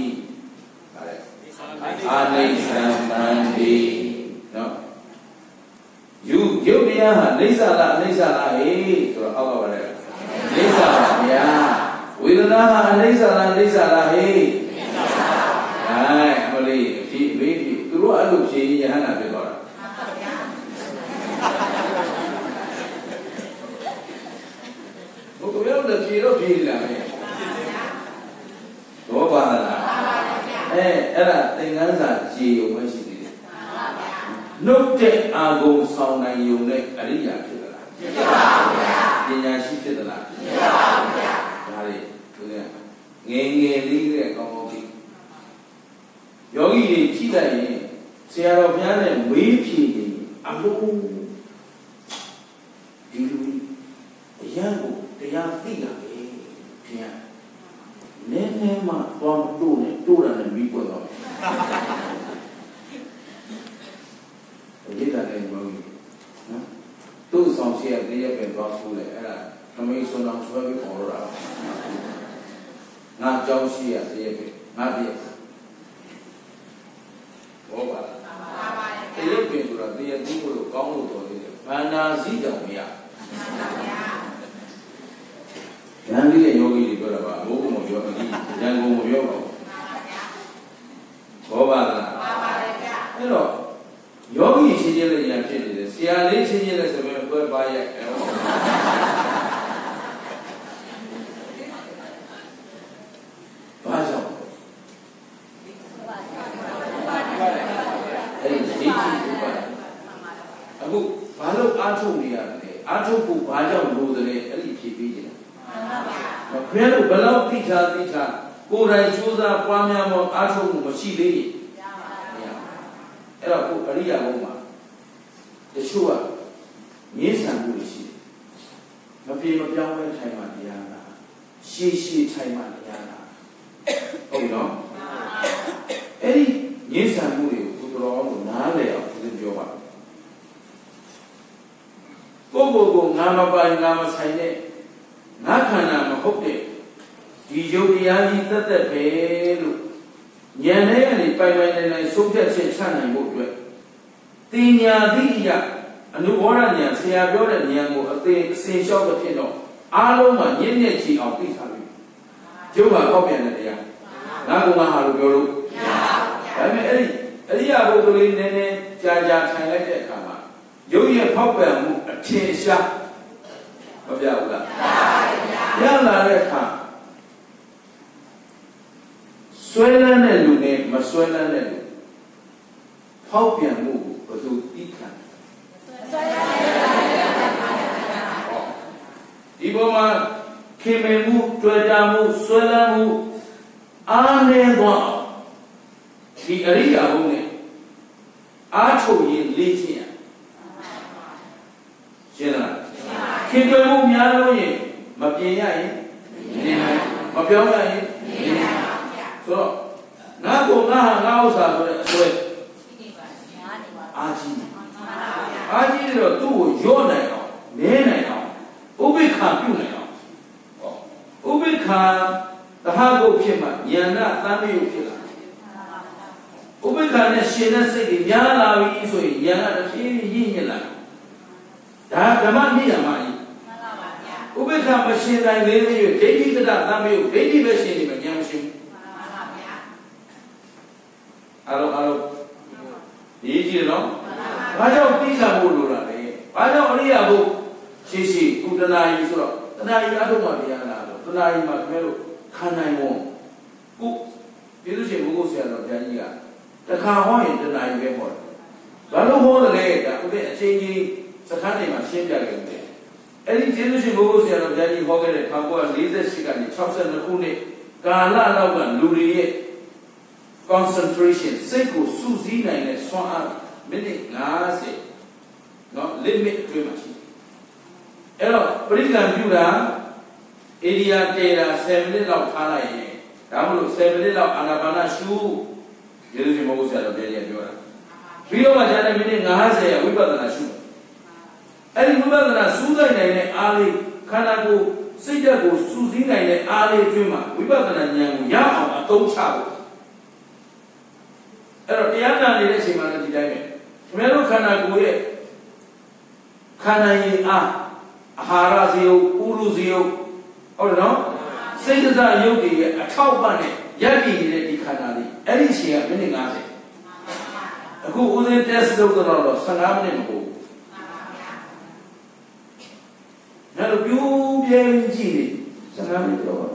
အာနိသံတန်တိနော်ယုတ်တရားဟာနေသလားအနိစ္စလားဟေးဆိုတော့အောက်ကပါလေနေသပါဗျာဝေဒနာဟာအနိစ္စလားအနိစ္စလားဟေးအမလေးဒီမေးပြီသူတို့အဲ့လိုဖြေရင်ယဟန္တာဖြစ်သွားတာဘုရားတို့ဖြေတော့ဖြေလာမယ်တော့ပါလားအဲ့ဒါသင်္ကန်းစာကြည်ုံမရှိသေးတယ်နှုတ်တဲ့အာဂုံဆောင်နိုင်ယုံနဲ့အရိယာဖြစ်သလားဖြစ်ပါဘူးဗျာပညာရှိဖြစ်သလားဖြစ်ပါဘူးဗျာဒါလေးသူကငယ်ငယ်လေးတဲ့ကောင်းကောင်းပြီးယောဂီတွေကြည့်လိုက်ရင်ဆရာတော်ဘုရားနဲ့မေးဖြေနေအလုံးဒီလိုအရန်ကိုတရားသိတာပဲခင်ဗျာနည်းနည်းမှသွားတို့နဲ့တို့တာနဲ့ပြီးပွက်တော့ရိတ်တာလည်းမဟုတ်ဘူးနော်သူ့ဆောင်ရှိရတဲ့ရပဲသွားဆိုးလေအဲ့ဒါခမေးစွန်းအောင်ဆွဲပြီးခေါ်တော့တာငါကြောင်းရှိရတဲ့ရပဲငါပြည့်ဘောပါတရုပ်ပင်ဆိုတာတရားသိဖို့ကောင်းလို့တော်သေးတယ်ဘာနာစည်းတောင်မရဉာဏ်ကြီးရဲ့ယောဂီတွေပြောတာပါဘိုးဘုံမပြောဘူးဉာဏ်ကုန်မပြောပါဘူးဘောပါလားအဲ့တော့ယောဂီချင်းချင်းလည်းဉာဏ်ဖြစ်နေတယ်ဆရာလေးချင်းချင်းလည်းဆိုရင်ဘယ်ပါရဲ့ဘာကြောင့်အခုဘာလို့အားထုတ်နေရလဲအားထုတ်ဖို့ဘာကြောင့်လို့တယ်အဲ့ဒီဖြေပေးခြင်းဘယ်လိုဘယ်လောက်သိချာကိုယ်တိုင်စူးစမ်းပွားများမှုအားထုတ်မှုမရှိသေးရင်မရရိယာဘုံမှာတချို့ကငြင်းဆန်မှုရှိတယ်မပြေမပြောင်းပဲထိုင်မှတရားနာရှေးရှေးထိုင်မှတရားနာဟုတ်ပြီနော်အဲ့ဒီငြင်းဆန်မှုတွေကိုသူတော်ကိုနားလည်အောင်သူပြောပါကိုငါမပိုင်ငါမဆိုင်တဲ့ငါခန္ဓာမဟုတ်တဲ့ဒီယုတ်တရားကြီးသက်သက်ပဲလို့ဉာဏ်နဲ့ကနေပိုင်နိုင်ဆုံးဖြတ်ချက်ချနိုင်ဖို့အတွက်တင်ညာသည့်အရာအနုဘောဓဉာဏ်ဆရာပြောတဲ့ဉာဏ်ကိုအသေးအစင်လျှောက်တဲ့ဖြစ်တော့အားလုံးမှာညဉ့်ညက်ချီအောင်သိထားပြီကျုပ်ကဟောက်ပြန်တဲ့တရားငါကငါဟာလို့ပြောလို့မရဘူးဒါပေမဲ့အဲ့ဒီအရိယာပုဂ္ဂိုလ်လေးနည်းနည်းကြာထိုင်လိုက်တဲ့အခါမှာရုပ်ရဲ့ဖောက်ပြန်မှုအထင်ရှားမပြဘူးလားရလာတဲ့အခါဆွဲလန်းတဲ့လူနဲ့မဆွဲလန်းတဲ့လူဖောက်ပြန်မှုကိုဘယ်သူသိခံဆွဲလန်းဒီပေါ်မှာခင်မင်မှုတွေ့တာမှုဆွဲလန်းမှုအားနည်းသွားဒီအရိယာဘုံနဲ့အားထုတ်ရင်လေ့ကျင့်ရရှင်းလားခင်တွေ့မှုများလို့ရင်မပြင်ရရင်နေနိုင်မပြောင်းရရင်နေနိုင်ဆိုတော့ငါကိုငါဟာငါဥစ္စာဆိုတဲ့အစွဲအာကြီးတော့သူ့ကိုရော့နိုင်အောင်နဲနိုင်အောင်ဥပိ္ပခာပြုနိုင်အောင်ဥပိ္ပခာတဟကုတ်ဖြစ်မှဉာဏ်နဲ့တမ်းမြုပ်ဖြစ်လာဥပိ္ပခာနဲ့ရှင်တဲ့စိတ်တွေများလာပြီဆိုရင်ဉာဏ်ကတစ်ဖြည်းဖြည်းရင့်ညစ်လာဒါဓမ္မနိယမကြီးဥပိ္ပခာမရှင်နိုင်သေးသေး၍ဒိဋ္ဌိကတတမ်းမြုပ်ဒိဋ္ဌိပဲရှင်နေမှာဉာဏ်မရှိဘူးအားလုံးဒီကြည့်နော်ဘာကြောင့်သိခံဖို့လိုတာလဲဘာကြောင့်အရိယာဘုရှိကုတနာကြီးဆိုတော့တနာကြီးအထုမှတရားလာတော့တနာကြီးမှာခင်ဗျားတို့ခံနိုင်ဖို့ကိုကျေးဇူးရှင်ဘုရားဆရာတော်ဘုရားကြီးကတခါဟောရင်တနာကြီးပဲဟောတယ်ဘာလို့ဟောတယ်လဲဒါဥပ္ပေအချင်းချင်းစခန်းတွေမှာရှင်းပြခဲ့တယ်အဲ့ဒီကျေးဇူးရှင်ဘုရားဆရာတော်ဘုရားကြီးဟောခဲ့တဲ့1948ကနေ62ခုနှစ်ကာလလောက်ကလူတွေရဲ့ concentration စိတ်ကိုစုစည်းနိုင်တဲ့စွမ်းအားမိနစ်50เนาะ limit တွေ့မှာရှိအဲ့တော့ပရိက္ခဏပြုတာ area တေတာ7မိနစ်လောက်ထားလိုက်ရင်ဒါမှမဟုတ်7မိနစ်လောက်အာနာပါနရှုကျေးဇူးရှင်ဘုရားဆရာတော်ပြောတာပြီးတော့မှကျန်တဲ့မိနစ်50ဝိပဿနာရှုအဲ့ဒီဝိပဿနာစူးစိုက်နိုင်တဲ့အားလေးခန္ဓာကိုယ်စိတ်ဓာတ်ကိုစူးစီးနိုင်တဲ့အားလေးအတွင်းမှာဝိပဿနာဉာဏ်ကိုရအောင်အသုံးချဖို့အဲ့တော့တရားနာနေတဲ့အချိန်မှာလည်းဒီတိုင်းပဲခင်ဗျားတို့ခန္ဓာကိုယ်ရဲ့ခန္ဓာရင်အားအာဟာရဇယုတ်ဥရုဇယုတ်ဟုတ်တယ်နော်စိတ်ဓာတ်ယုတ်တွေရဲ့အထောက်ပံ့နဲ့ရပ်တည်နေတဲ့ဒီခန္ဓာလေးအဲ့ဒီအချိန်ကမိနစ်50အခုဦးစင်း test လုပ်တော့15မိနစ်မဟုတ်ဘူးအဲ့လိုပြိုးပြဲကြည့်နေ15မိနစ်တော့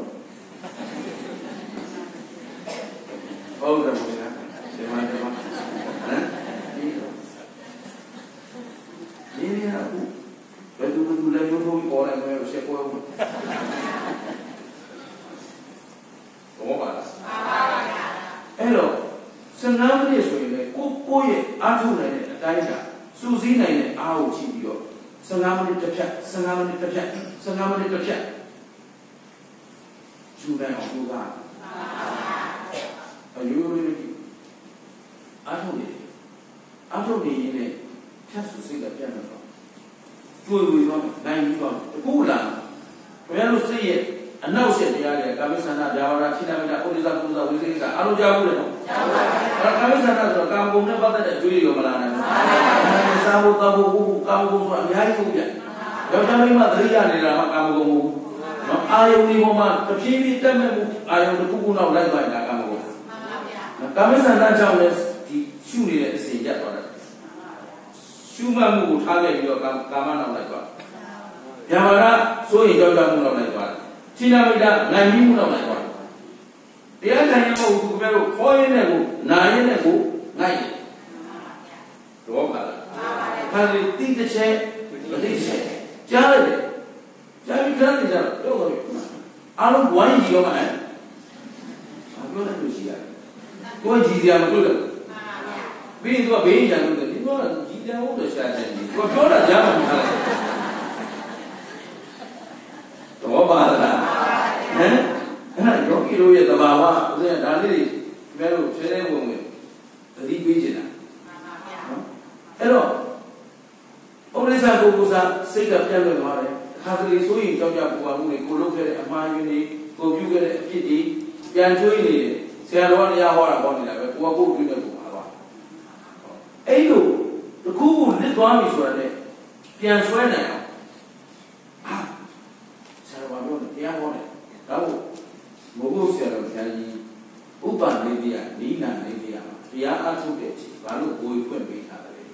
ဟုတ်တယ်ဗျာဒီမှာဟမ်ဒီနေရာကိုဘယ်သူလည်းမျိုးထုံးပေါ်လာမယ်ဆက်ပေါ်အောင်ဘောပါလားအဲ့တော့15မိနစ်ဆိုရင်လည်းကိုရဲ့အားထုတ်နိုင်တဲ့အတိုင်းကစူးစီးနိုင်တဲ့အားကိုကြည့်ပြီးတော့15မိနစ်တစ်ဖြတ်15မိနစ်တစ်ဖြတ်15မိနစ်တစ်ဖြတ်ကျူနိုင်အောင်လုပ်တာအယူရည်အားထုတ်နေရင်လည်းဖြတ်စုစိတ်ကပြတ်မှာတော့တွေ့ဝေတော့နိုင်ပြီးတော့တကူလာဘယ်လိုစိတ်ရဲ့အနောက်ဆက်တရားတွေကာမိသနာဒါဝရခိတမိတာဥဒိသကုသဝိသေကအားလုံးကြားဘူးလေနော်ကြားပါဘူးကာမိသနာဆိုတော့ကာမဂုဏ်နဲ့ပတ်သက်တဲ့အကျွေးရောမလာနိုင်ဘူးဒါစာဘုတဘုကာမဂုဏ်ဆိုတာအများကြီးဟုတ်ပြယောက်ျားမိန်းမသတိရနေတာမှကာမဂုဏ်ဘူးနော်အာယုန်ဒီပေါ်မှာတဖြည်းဖြည်းတက်မဲ့မှုအာယုန်တစ်ခုခုနောက်လိုက်သွားတာကာမဂုဏ်ကာမိသနာကြောင့်လည်းဒီရှုနေတဲ့အစဉ်ရပ်သွားတယ်ရှုမှတ်မှုကိုထားခဲ့ပြီးတော့ကာမနောက်လိုက်သွားဗျာပါဒဆိုရင်ကြောက်ကြမှုနောက်လိုက်သွားချိနာမိတာနိုင်ပြီးမှုနောက်လိုက်သွားတရားထိုင်ရဖို့ခင်ဗျားတို့ခေါ်ရင်းနဲ့ကိုနာရင်းနဲ့ကိုငိုက်တယ်တော့ပါလားခါလေးတိတစ်ချက်မတိတစ်ချက်ကြားရတယ်ကြားပြီးခဏနေကြတော့အားလုံးဝိုင်းကြည့်ရောမှန်းပြောတယ်လို့ရှိရတယ်ကိုယ်ကြည့်စရာမလိုတော့ပြီးရင်သူကဘေးရန်လို့တယ်说今天我都下天的，我ပြောတာကြားမှမထားလိုက်တော့ပါလားဟမ်အဲ့ယောဂီတို့ရဲ့သဘာဝဦးဇင်းဒါလေးတွေခင်ဗျားတို့ဖြည်းဖြည်းဝင်ဝင်သတိပေးချင်တာနော်အဲ့တော့ဥပ္ပစ္ဆပုဂ္ဂိုလ်စာစိတ်ကပြတ်လွတ်သွားတယ်အခါတလေဆိုရင်ကြောက်ကြပူပါမှုတွေကိုလုပ်ခဲ့တဲ့အမှားယွင်းတွေကိုပြုခဲ့တဲ့အဖြစ်တွေပြန်တွေးနေတယ်ဆရာတော်ကတရားဟောတာဟောနေတာပဲကိုကကိုယ်တွေ့တဲ့ကိုပါပါအဲ့လိုတခုခုလစ်သွားပြီဆိုတာနဲ့ပြန်ဆွဲနိုင်အောင်ဆရာတော်ကပြောတယ်တရားဟောတယ်ဒါကိုဘုရားဆရာတော်ဆရာကြီးဥပ္ပန္နေတိယနိနံနေတိယမှာတရားအထုတ်တဲ့အချိန်ဘာလို့ကိုယ်ဖွင့်ပေးထားတယ်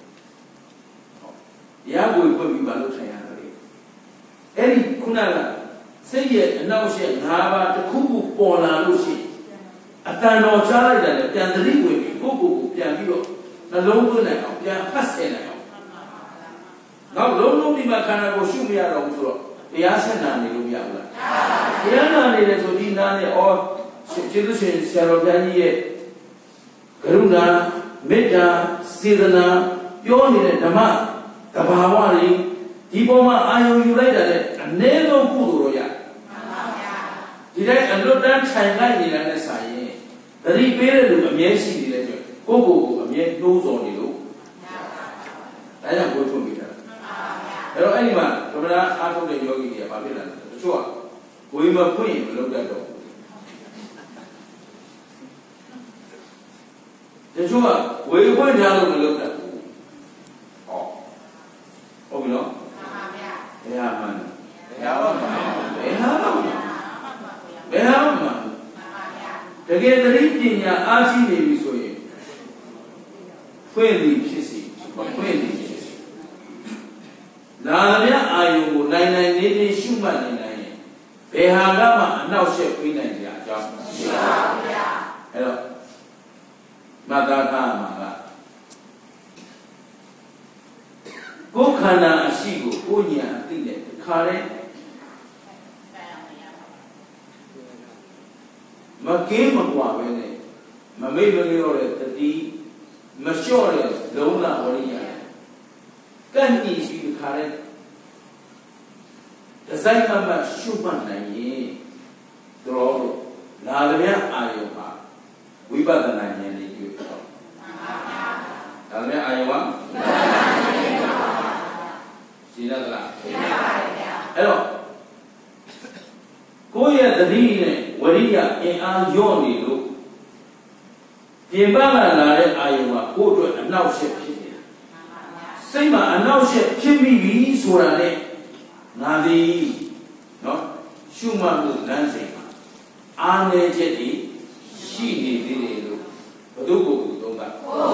တရားကိုယ်ဖွင့်ပြီးဘာလို့ထိုင်ရတာလဲအဲ့ဒီခုနကစိတ်ရဲ့အနောက်ရှက်၅ပါးတစ်ခုခုပေါ်လာလို့ရှိအတန်တော်ကြားလိုက်တယ်လည်းပြန်သတိဝင်ပြီးကိုယ့်ကိုယ်ကိုပြန်ပြီးတော့နှလုံးသွင်းနိုင်အောင်ပြန်ဖတ်ဆင်နိုင်အောင်နောက်လုံးလုံးဒီမှာခန္ဓာကိုယ်ရှုမရတော့ဘူးဆိုတော့တရားဆက်နာနေလို့မရဘူးလားတရားနာနေတယ်ဆိုဒီနာနဲ့ဩကျေးဇူးရှင်ဆရာတော်ဘုရားကြီးရဲ့ကရုဏာမေတ္တာစေတနာပြောနေတဲ့ဓမ္မသဘာဝတွေဒီပေါ်မှာအာယုံယူလိုက်တာနဲ့အနည်းဆုံးကုသိုလ်တော့ရဒီတိုင်းအလွတ်တန်းထိုင်လိုက်နေတာနဲ့စာရင်သတိပေးတဲ့လူအမြဲရှိနေတဲ့အတွက်ကိုယ့်ကိုယ်ကိုအမြဲနှိုးဆော်နေလို့ဒါကြောင့်ကိုယ်ထွန်းပြီးတာအဲ့တော့အဲ့ဒီမှာကမ္ဘာအားထုတ်တဲ့ယောဂီတွေကဘာဖြစ်လာလဲတချို့ကဝိမဖွင့်ရင်မလုပ်တတ်တော့တချို့ကဝေခွင့်ထားလို့မလုပ်တတ်ဘူးဟောဟုတ်ပြီနော်ဘယ်ဟာမှန်ဘယ်ဟာမှန်ဘယ်ဟာမှန်ဘယ်ဟာမှန်တကယ်သတိပညာအားရှိနေပြီဆိုရင်ဖွင့်သည်ဖြစ်စီမဖွင့်သည်ဖြစ်စီလာမြတ်အာယုံကိုနိုင်နိုင်နေနေရှုမှတ်နေနိုင်ရင်ဘယ်ဟာကမှအနောက်ရှက်ပေးနိုင်ကြအကြောင်းမရှိပါဘူးဗျာအဲ့တော့မသာခမှာကကိုယ်ခန္ဓာအရှိကိုကိုယ်ဉာဏ်အသိနဲ့ခါတဲ့မကင်းမကွာပဲနဲ့မမေ့မလျော့တဲ့တတိမလျှော့တဲ့လုံးလာဝရိယကန့်ညီပြီးခါတဲ့ဒီဇိုင်းမှရှုမှတ်နိုင်ရင်တော့လာကြတဲ့အာယုံမှာဝိပဿနာဉာဏ်လေးတွေ့တော့ဒါလည်းအာယုံကရှင်းရသလားရှင်းပါပါဗျာအဲ့တော့ကိုယ့်ရဲ့သတိနဲ့ဝရိယအင်အားညော့နေလို့ပြင်ပလာတဲ့အာယုံကကိုယ့်အတွက်အနောက်ရှက်ဖြစ်နေတာစိတ်မှာအနောက်ရှက်ဖြစ်ပြီးပြီဆိုတာနဲ့ငါသည်နော်ရှုမှတ်မှုလမ်းစဉ်မှာအားနည်းချက်တွေရှိနေသေးတယ်လို့ဘုသူ့ကိုယ်ကိုသုံးတာ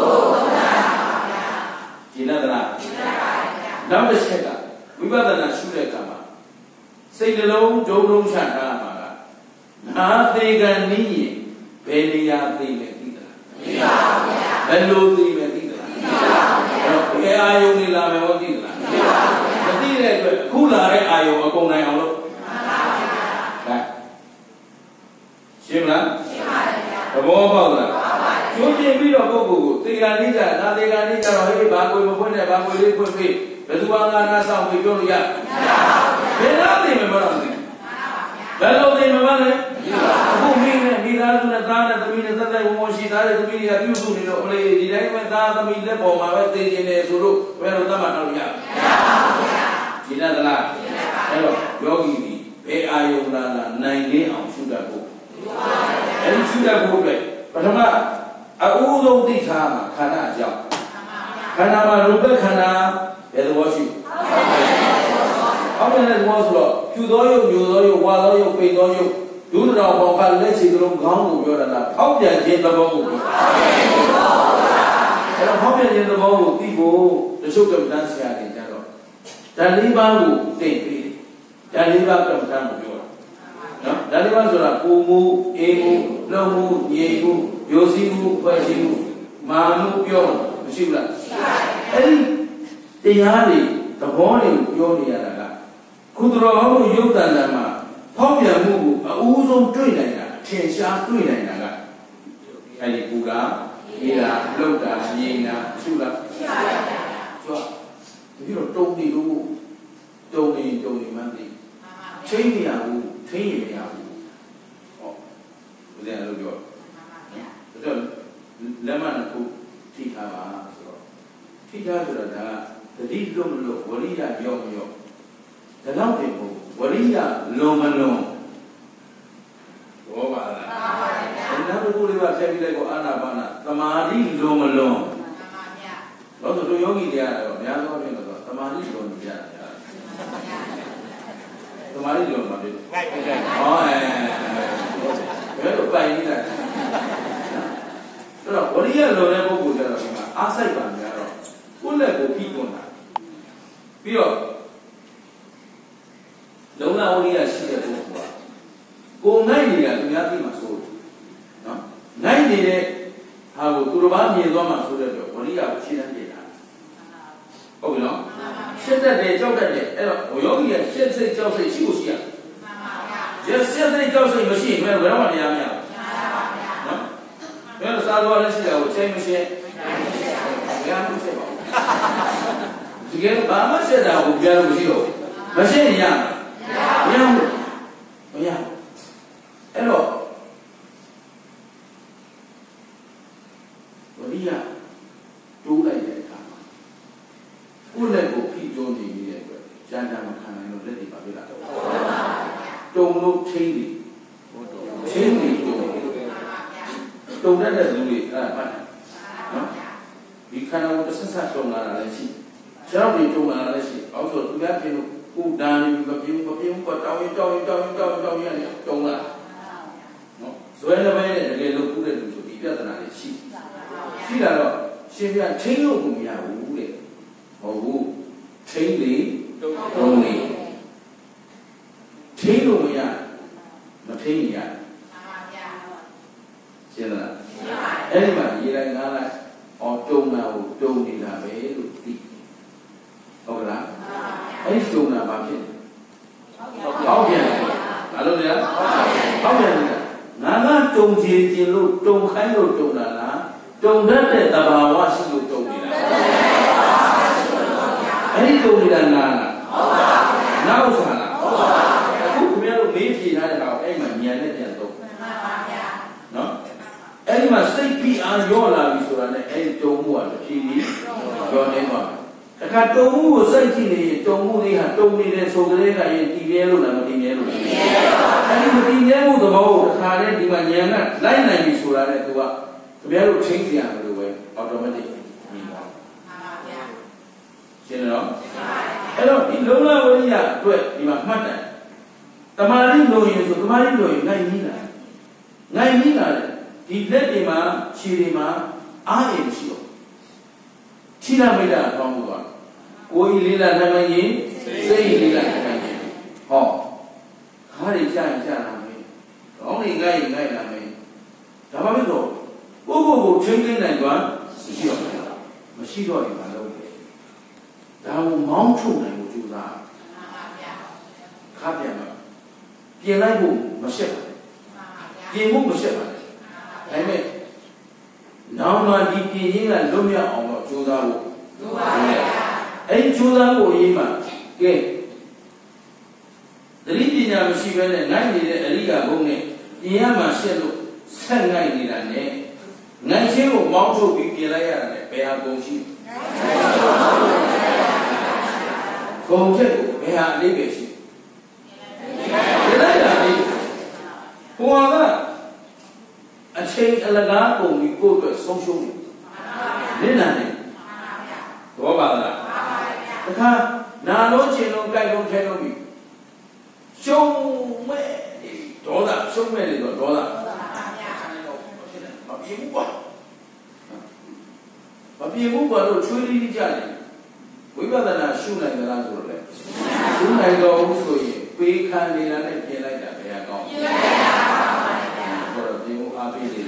ကျင့်ရလားနောက်တစ်ချက်ကဝိပဿနာရှုတဲ့အခါမှာစိတ်နှလုံးဒုံဒုံချထားမှာကငါသေကံနည်းရင်ဘယ်နေရာသိမယ်သိသလားမသိပါဘူးဗျာဘယ်လိုသိမယ်သိသလားမသိပါဘူးဗျာဘယ်အာယုံနေလာမယ်ဟောသိသလားမသိပါဘူးမသိတဲ့အတွက်အခုလာတဲ့အာယုံအကုန်နိုင်အောင်လို့မှန်ပါဗျာဒါရှင်းမလားရှင်းပါတယ်ဗျာသဘောပေါက်လားကျိုးကျင်ပြီးတော့ပုဂ္ဂိုလ်ကိုသေကံနည်းကြဒါသေကံနည်းကြတော့ဟေးဘာကိုမဖွင့်နဲ့ဘာကိုလေးဖွင့်ပြီးဘယ်သူကငါနာဆောင်ပြီးပြောလို့ရဘယ်တော့သိမယ်မဟုတ်ဘူးဘယ်လိုသိမှာလဲအခုမင်းနဲ့မိသားစုနဲ့သားနဲ့သမီးနဲ့သက်သက်ဝုံရှိသားတဲ့သမီးတွေကပြုစုနေတော့အလေဒီတိုင်းပဲသားသမီးလက်ပေါ်မှာပဲသိနေတယ်ဆိုတော့ဘယ်လိုသတ်မှတ်လို့ရရှင်းသလားအဲ့တော့ယောဂီဒီဘယ်အာယုံလာနိုင်နေအောင်ရှုတတ်ဖို့အဲ့ဒီရှုတတ်ဖို့အတွက်ပထမအဦးဆုံးသိထားမှာခန္ဓာအကြောင်းခန္ဓာမှာရူပခန္ဓာဘယ်သဘောရှိအောက်တဲ့သဘောဆိုတော့ဖြူသောယုတ်ညိုသောယုတ်ဝါသောယုတ်ပိန်သောယုတ်ဒုဒတော်ဘောကလက်ချေကလုံးခေါင်းကိုပြောတာလားဖောက်ပြန်ခြင်းသဘောကိုပြောအဲ့တော့ဖောက်ပြန်ခြင်းသဘောကိုသိဖို့တချို့ကမ္ဘာဆရာတွေကြတော့ဓာတ်လေးပါးကိုသိပြီးဓာတ်လေးပါးကမ္ဘာကိုပြောတာနော်ဓာတ်လေးပါးဆိုတာကိုမှုအေးမှုလှုပ်မှုငြိမ်မှုရိုးစည်းမှုဖွဲ့စည်းမှုမာမှုပြောမရှိဘူးလားရှိပါတယ်အဲ့ဒီတရားတွေသဘောတွေကိုပြောနေရတာကကုသတော်ဟောလို့ယုတ်တန်တန်မှာဖောက်ပြန်မှုကိုအဦးဆုံးတွေ့နိုင်တာထင်ရှားတွေ့နိုင်တာကအဲဒီပူတာအေးတာလှုပ်တာငြိမ်တာရှိလားရှိပါပါတုံနေလို့တုံနေမှသိချင်းမရဘူးထိရင်မရဘူးဟောဘယ်လိုပြောဒါကြောင့်လက်မနှစ်ခုထိထားပါဆိုတော့ထိထားဆိုတော့ဒါကတတိလွတ်မလို့ဝရိယရောမရောဒါတော့ဒီကိုဝရိယလွန်မလွန်ဘောပါလားမှန်ပါဗျာဒါတော့ကိုလေးပါဆက်ပြီးလိုက်ကိုအာနာပါနာသမာဓိလွန်မလွန်မှန်ပါဗျာဘာလို့တို့ယောဂီတွေကတော့အများဆုံးဖြစ်လို့သမာဓိလွန်ကြတာသမာဓိလွန်ပါပြီဟောဘယ်လိုပိုင်နေတာအဲ့တော့ဝရိယလွန်တဲ့ပုဂ္ဂိုလ်ကျတော့ဒီမှာအားစိုက်ပါများတော့ကိုယ့်လက်ကိုပြီးတွန်းတာပြီးတော့လုံလဝရိယရှိတဲ့ပုဂ္ဂိုလ်ကကိုငိုက်နေတာသူများသိမှဆိုနော်ငိုက်နေတဲ့ဟာကိုသူတစ်ပါးမြင်သွားမှဆိုတဲ့အတွက်ဝရိယကိုရှင်းတတ်ပြတာဟုတ်ပြီနော်ရှင်းတတ်တယ်ကြောက်တတ်တယ်အဲ့တော့ယောဂီရဲ့ရှင်းစိတ်ကြောက်စိတ်ရှိကိုရှိရမှန်ပါဗျာရှင်းစိတ်ကြောက်စိတ်မရှိရင်ဘယ်တော့မှတရားမရဘူးမှန်ပါဗျာနော်ဘယ်လိုစားသွားလဲရှိတာကိုချိန်မရှင်းဘယ်မှမရှင်းပါဘူးဒီကဲဘာမှရှင်းတာကိုပြောလို့မရှိတော့မရှင်းရမရဘူးမရအဲ့တော့ဝရိယတိုးလိုက်တဲ့အခါမှာကိုယ်လက်ကိုဖိကျုံးနေနေတဲ့အတွက်ကျန်တာမခံနိုင်လို့လက်တွေပါပြလာတော့တုံလို့ထိန်းနေတုံတတ်တဲ့လူတွေအဲ့ဒါမှတ်တယ်နော်ဒီခန္ဓာကိုယ်တစ်ဆက်တုံလာတာလည်းရှိခြေထောက်တွေတုံလာတာလည်းရှိအောက်ဆိုသူများပြင်လို့ကိုယ်တန်းနေမပြေဘူးတော့တောင်းရင်ရတယ်တုံလာနော်ဇွဲတစ်ပိုင်းနဲ့တကယ်လို့ခုတဲ့လူဆိုဒီပြဿနာတွေရှိတာတော့ရှင်ပြထိန်းလို့မရဘူးတဲ့ဟုတ်ဘူးထိန်းလေတုံးလေထိန်းလို့မရမထိန်းရရှင်းလားအဲ့ဒီမှာရေလိုက်ငါးလိုက်အော်တုံတာကိုတုံနေတာပဲလို့သိဟုတ်ကလားအဲ့ဒီတုံတာဘာဖြစ်ဟောက်ပြန်ဘာလို့လဲဟောက်ပြန်နေတာငါကတုံချင်ခြင်းလို့တုံခိုင်းလို့တုံတာလားတုံတတ်တဲ့သဘာဝရှိလို့တုံနေတာအဲ့ဒီတုံနေတာနာလားဟုတ်ပါဘူးနာဥစ္စာလားဟုတ်ပါဘူးအခုခင်ဗျားတို့မေးဖြေထားတဲ့ကောင်အဲ့မှာဉာဏ်နဲ့ပြန်သုံးမှန်ပါဗျာနော်အဲ့ဒီမှာစိတ်ပြီးအားရောလာပြီဆိုတာနဲ့အဲ့ဒီတုံမှုကတဖြည်းဖြည်းရောနေသွားတယ်တခါတုံမှုကိုစိတ်ကြည့်နေရင်တုံမှုလေးဟာတုံနေတဲ့ဆိုကလေးကရင်တည်မြဲလို့လားမတည်မြဲလို့လားအဲ့ဒီမတည်မြဲမှုသဘောကိုတခါတည်းဒီမှာဉာဏ်ကလိုက်နိုင်ပြီဆိုတာနဲ့သူကခင်ဗျားတို့ချင်းကြရမလို့ပဲ automatic မြင်သွားမှန်ပါဗျာရှင်းနော်အဲ့တော့ဒီလုံလဝရိယအတွက်ဒီမှာမှတ်တယ်တမာရီလို့ရင်ဆိုတမာရီလို့ရင်နိုင်ပြီးလာတယ်ဒီလက်တွေမှာခြေတွေမှာအားရရှိတော့ခြေလာမိတာပေါင်းသွားကိုယ်ကြီးလေးလာနိုင်မရင်စိတ်ကြီးလေးလာနိုင်မရင်ဟောခါးတွေကြာလာမယ်ခေါင်းတွေငိုက်လာမယ်ဒါမှမဟုတ်ကိုချင်းချင်းနိုင်သွားမရှိတော့ရင်မလုပ်ဘူးဒါကိုမောင်းထုတ်နိုင်ဖို့ကြိုးစားခါပြန်တော့ပြင်လိုက်ဖို့မရှက်ပါဘူးပြင်ဖို့မရှက်ပါဘူးဒါပေမဲ့နောင်မှဒီပြင်ရင်းကလွတ်မြောက်အောင်တော့ကြိုးစားဖို့အဲ့ဒီကြိုးစားဖို့အရေးမှာကဲသတိပညာမရှိဘဲနဲ့နိုင်နေတဲ့အရိယာဘုံနဲ့ပြင်ရမှာရှက်လို့ဆက်နိုင်နေတာနဲ့နိုင်ချင်းကိုမောင်းထုတ်ပြီးပြင်လိုက်ရတာနဲ့ဘယ်ဟာကုန်ရှိကုန်ချက်ကိုဘယ်ဟာအလေးပဲရှိပြင်လိုက်တာလေဟိုကအချိန်အလကားပုံပြီးကိုယ့်အတွက်ဆုံးရှုံးနေနစ်နာနေတော့ပါလားတခါနာလို့ကျင်လို့ကြိုက်လို့ထဲလို့ပြီးရှုံးမဲ့ဒေါသရှုံးမဲ့တယ်ဆိုဒေါသမပြေဘူးကွာမပြေဘူးကွာလို့ချွေးလေးကြတယ်ဝိပဿနာရှုနိုင်ကြလားဆိုတော့လေရှုနိုင်တော့ဘူးဆိုရင်ပေးခံနေတာနဲ့ပြင်လိုက်တာဘယ်ဟာကောင်းလဲဆိုတော့ဒီအားပေးနေတယ်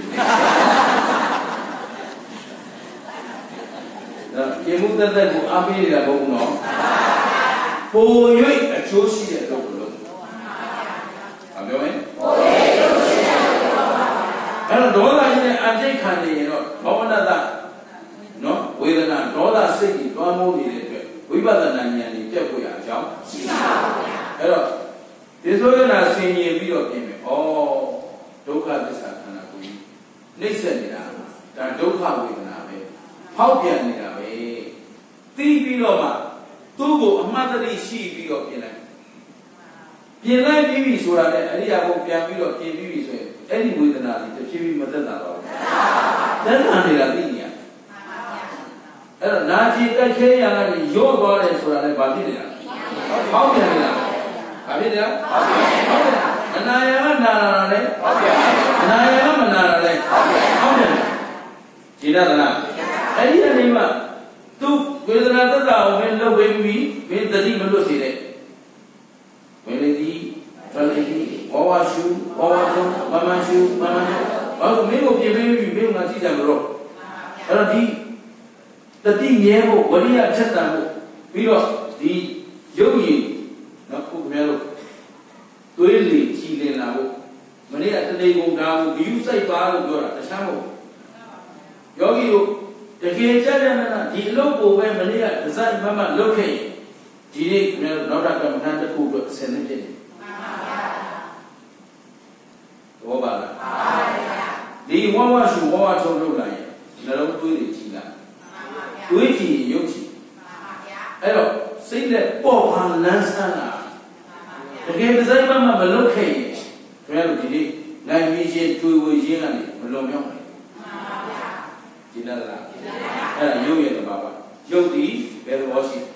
ဒါပြေမှုတသက်ကိုအားပေးနေတာဘုံတော့ပို၍အကျိုးရှိတဲ့လုပ်လို့အပြောမယ်ပို၍အကျိုးရှိတဲ့လုပ်အဲ့တော့ဒေါသနဲ့အကျိတ်ခံနေရင်တော့ဘောဝနတနော်ဝေဒနာဒေါသစိတ်ကြီးတွားမိုးနေတဲ့အတွက်ဝိပဿနာဉာဏ်ကြီးတက်ဖို့ရအောင်ရှိပါဘူးဗျာအဲ့တော့ဒီဆိုရတာဆင်ញင်ပြီးတော့ပြင်မယ်ဩဒုက္ခသစ္စာခန္ဓာကိုယ်ကြီးနှိမ့်ဆက်နေတာဒါဒုက္ခဝေဒနာပဲဖောက်ပြန်နေတာပဲသိပြီးတော့မှသူ့ကိုအမှတ်တရရှိပြီးတော့ပြင်လိုက်ပြီးပြီဆိုတာနဲ့အရိယာကိုပြန်ပြီးတော့ပြင်ပြီးပြီဆိုရင်အဲ့ဒီဝေဒနာတွေတစ်ဖြည်းဖြည်းမသက်သာတော့ဘူးသက်သာနေတာသိနေရအဲ့တော့နာကြည်တက်ခဲရတာကြီးရော့သွားတယ်ဆိုတာလည်းဘာဖြစ်နေတာဖောက်ပြန်နေတာဘာဖြစ်နေတာဖောက်ပြန်အနာယကနာလာတာလေဖောက်ပြန်အနာယကမနာလာလဲဖောက်ပြန်ခြေရသလားအဲ့ဒီအနေမှာသူဝေဒနာသက်သာအောင်မင်းလုပ်ဝေပြီးမင်းတတိမလွတ်စေတဲ့ဝေလေဒီဝေလေဒီဘောဝရှုဘောဝထုံမမရှုမမရှုဘာလို့မင်းကိုပြင်ပြီးမင်းကကြည့်ကြမလို့အဲ့တော့ဒီတတိမြဲဖို့ဝရိယချက်တန်ဖို့ပြီးတော့ဒီရုပ်ရည်နော်ခုခင်ဗျားတို့သွေးလေကြည်လင်လာဖို့မနေ့ကတနေ့ကုန်ဒါကိုဂယုစိုက်ပါလို့ပြောတာတခြားမဟုတ်ယောဂီတို့တကယ်ကြတဲ့နာဒီအလုပ်ကိုပဲမနေ့ကဒဇိုင်းမမလုပ်ခဲ့ရင်ဒီနေ့ခင်ဗျားတို့နောက်တာကမ္မထတစ်ခုအတွက်အစင်းနဲ့ဖြစ်တယ်ဘောပါလားဒီဝဝရှုဝဝထုံလုပ်လာရင်နှလုံးသွေးတွေကြည်လာသွေးကြည်ရုပ်ကြည်အဲ့တော့စိတ်နဲ့ပေါ့ပါလန်းဆန်းလာတကယ်ဒဇိုင်းမမမလုပ်ခဲ့ရင်ခင်ဗျားတို့ဒီနေ့နိုင်ရည်ချင်းတွေ့ဝေချင်းကနေမလွန်မြောက်နိုင်ဒီလားလားအဲ့ဒါရုပ်ရဲ့တဘာပါရုပ်ဒီဘယ်လိုရှိ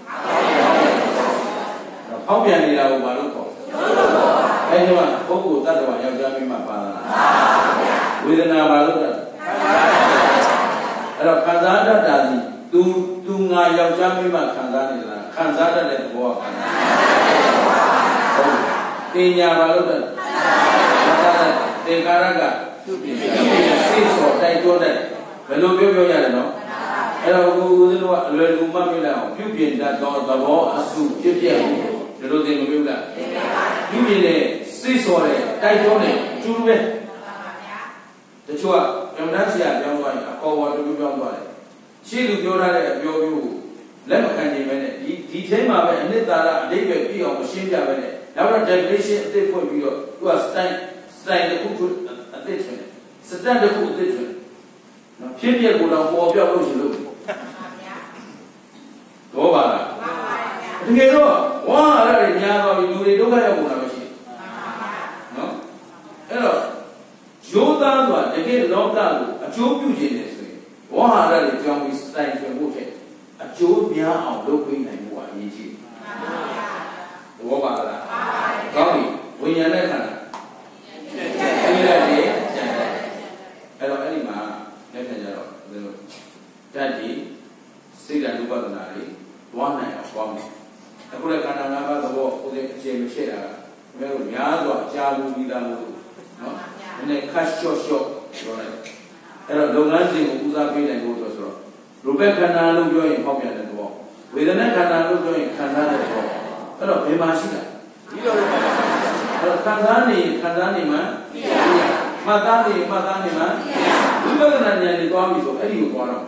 ဖောက်ပြန်နေတာကိုဘာလို့ခေါ်အဲ့ဒီမှာပုဂ္ဂိုလ်တ attva ယောက်ျားမိန်းမပါလားဝေဒနာဘာလို့လဲအဲ့တော့ခံစားတတ်တာဒီသူငါယောက်ျားမိန်းမခံစားနေလားခံစားတတ်တဲ့သဘောခံစားဟုတ်တင်ညာဘာလို့လဲသင်္ကာရကသူ့ပြင်စိတ်ဆော်တိုက်တွန်းတဲ့ဘယ်လိုပြောရတယ်နော်အဲ့တော့ကိုဦးဇင်းတို့ကအလွယ်ကူမှတ်မိလိုက်အောင်ပြုပြင်တတ်သောသဘောအစုဖြစ်ပြမှုဒီလိုသင်မပြောလားပြုပြင်တဲ့စိတ်ဆော်တဲ့တိုက်တွန်းတဲ့တူတူပဲတချို့ကကမ္မဋ္ဌာန်းဆရာပြောင်းသွားရင်အခေါ်ဝါတူတူပြောင်းသွားတယ်ရှေ့လူပြောထားတဲ့အပြောမျိုးကိုလက်မခံနိုင်ပဲနဲ့ဒီထဲမှာပဲအနှစ်သာရအလေးပဲပြည့်အောင်မရှင်းပြပဲနဲ့နောက်တော့ definition အသစ်ဖွင့်ပြီးတော့သူက style တစ်ခုအသစ်ထွင်စတန်တစ်ခုအသစ်ထွင်နော်ဖြစ်ပြကိုတော့ပေါ်ပြောက်လို့ရှိလို့တော့ပါလားတကယ်တော့ဝါအဲ့ဒါတွေများသွားပြီလူတွေဒုက္ခရောက်ကုန်တာမရှိနော်အဲ့တော့ရိုးသားဆိုတာတကယ်လောကကိုအကျိုးပြုခြင်းလေဆိုရင်ဝါဟာရတွေကြောင်းပြီးစတိုင်ထွင်ဖို့ဖြစ်အကျိုးများအောင်လုပ်ပေးနိုင်ဖို့ကအရေးကြီးတော့ပါလားကောင်းပြီဝိညာဉ်နဲ့ခန္ဓာပြီးလိုက်တယ်ကျန်တယ်အဲ့တော့အဲ့ဒီမှာလက်ထက်ကြတော့ဘယ်လိုဓာတ်ဒီစိတ်ဓာတ်ဥပဒနာတွေတွားနိုင်အောင်တွားမယ်အခုလည်းခန္ဓာ၅ပါးသဘောကိုယ်အခြေမဖြစ်တာကဘယ်လိုများစွာကြာဘူးပြီးသားလို့နော်နည်းနည်းခတ်ရှော့ပြောလိုက်အဲ့တော့လုပ်ငန်းစဉ်ကိုဦးစားပေးနိုင်ဖို့ဆိုတော့ရူပခန္ဓာလို့ပြောရင်ပေါက်ပြန်တဲ့သဘောဝေဒနာခန္ဓာလို့ပြောရင်ခံစားတဲ့သဘောအဲ့တော့ဘယ်မှာရှိတာဒီလိုအဲ့တော့ခံစားနေမှမှတ်သားနေမှဝိပဿနာဉာဏ်နဲ့တွားပြီဆိုအဲ့ဒီကိုတွားတော့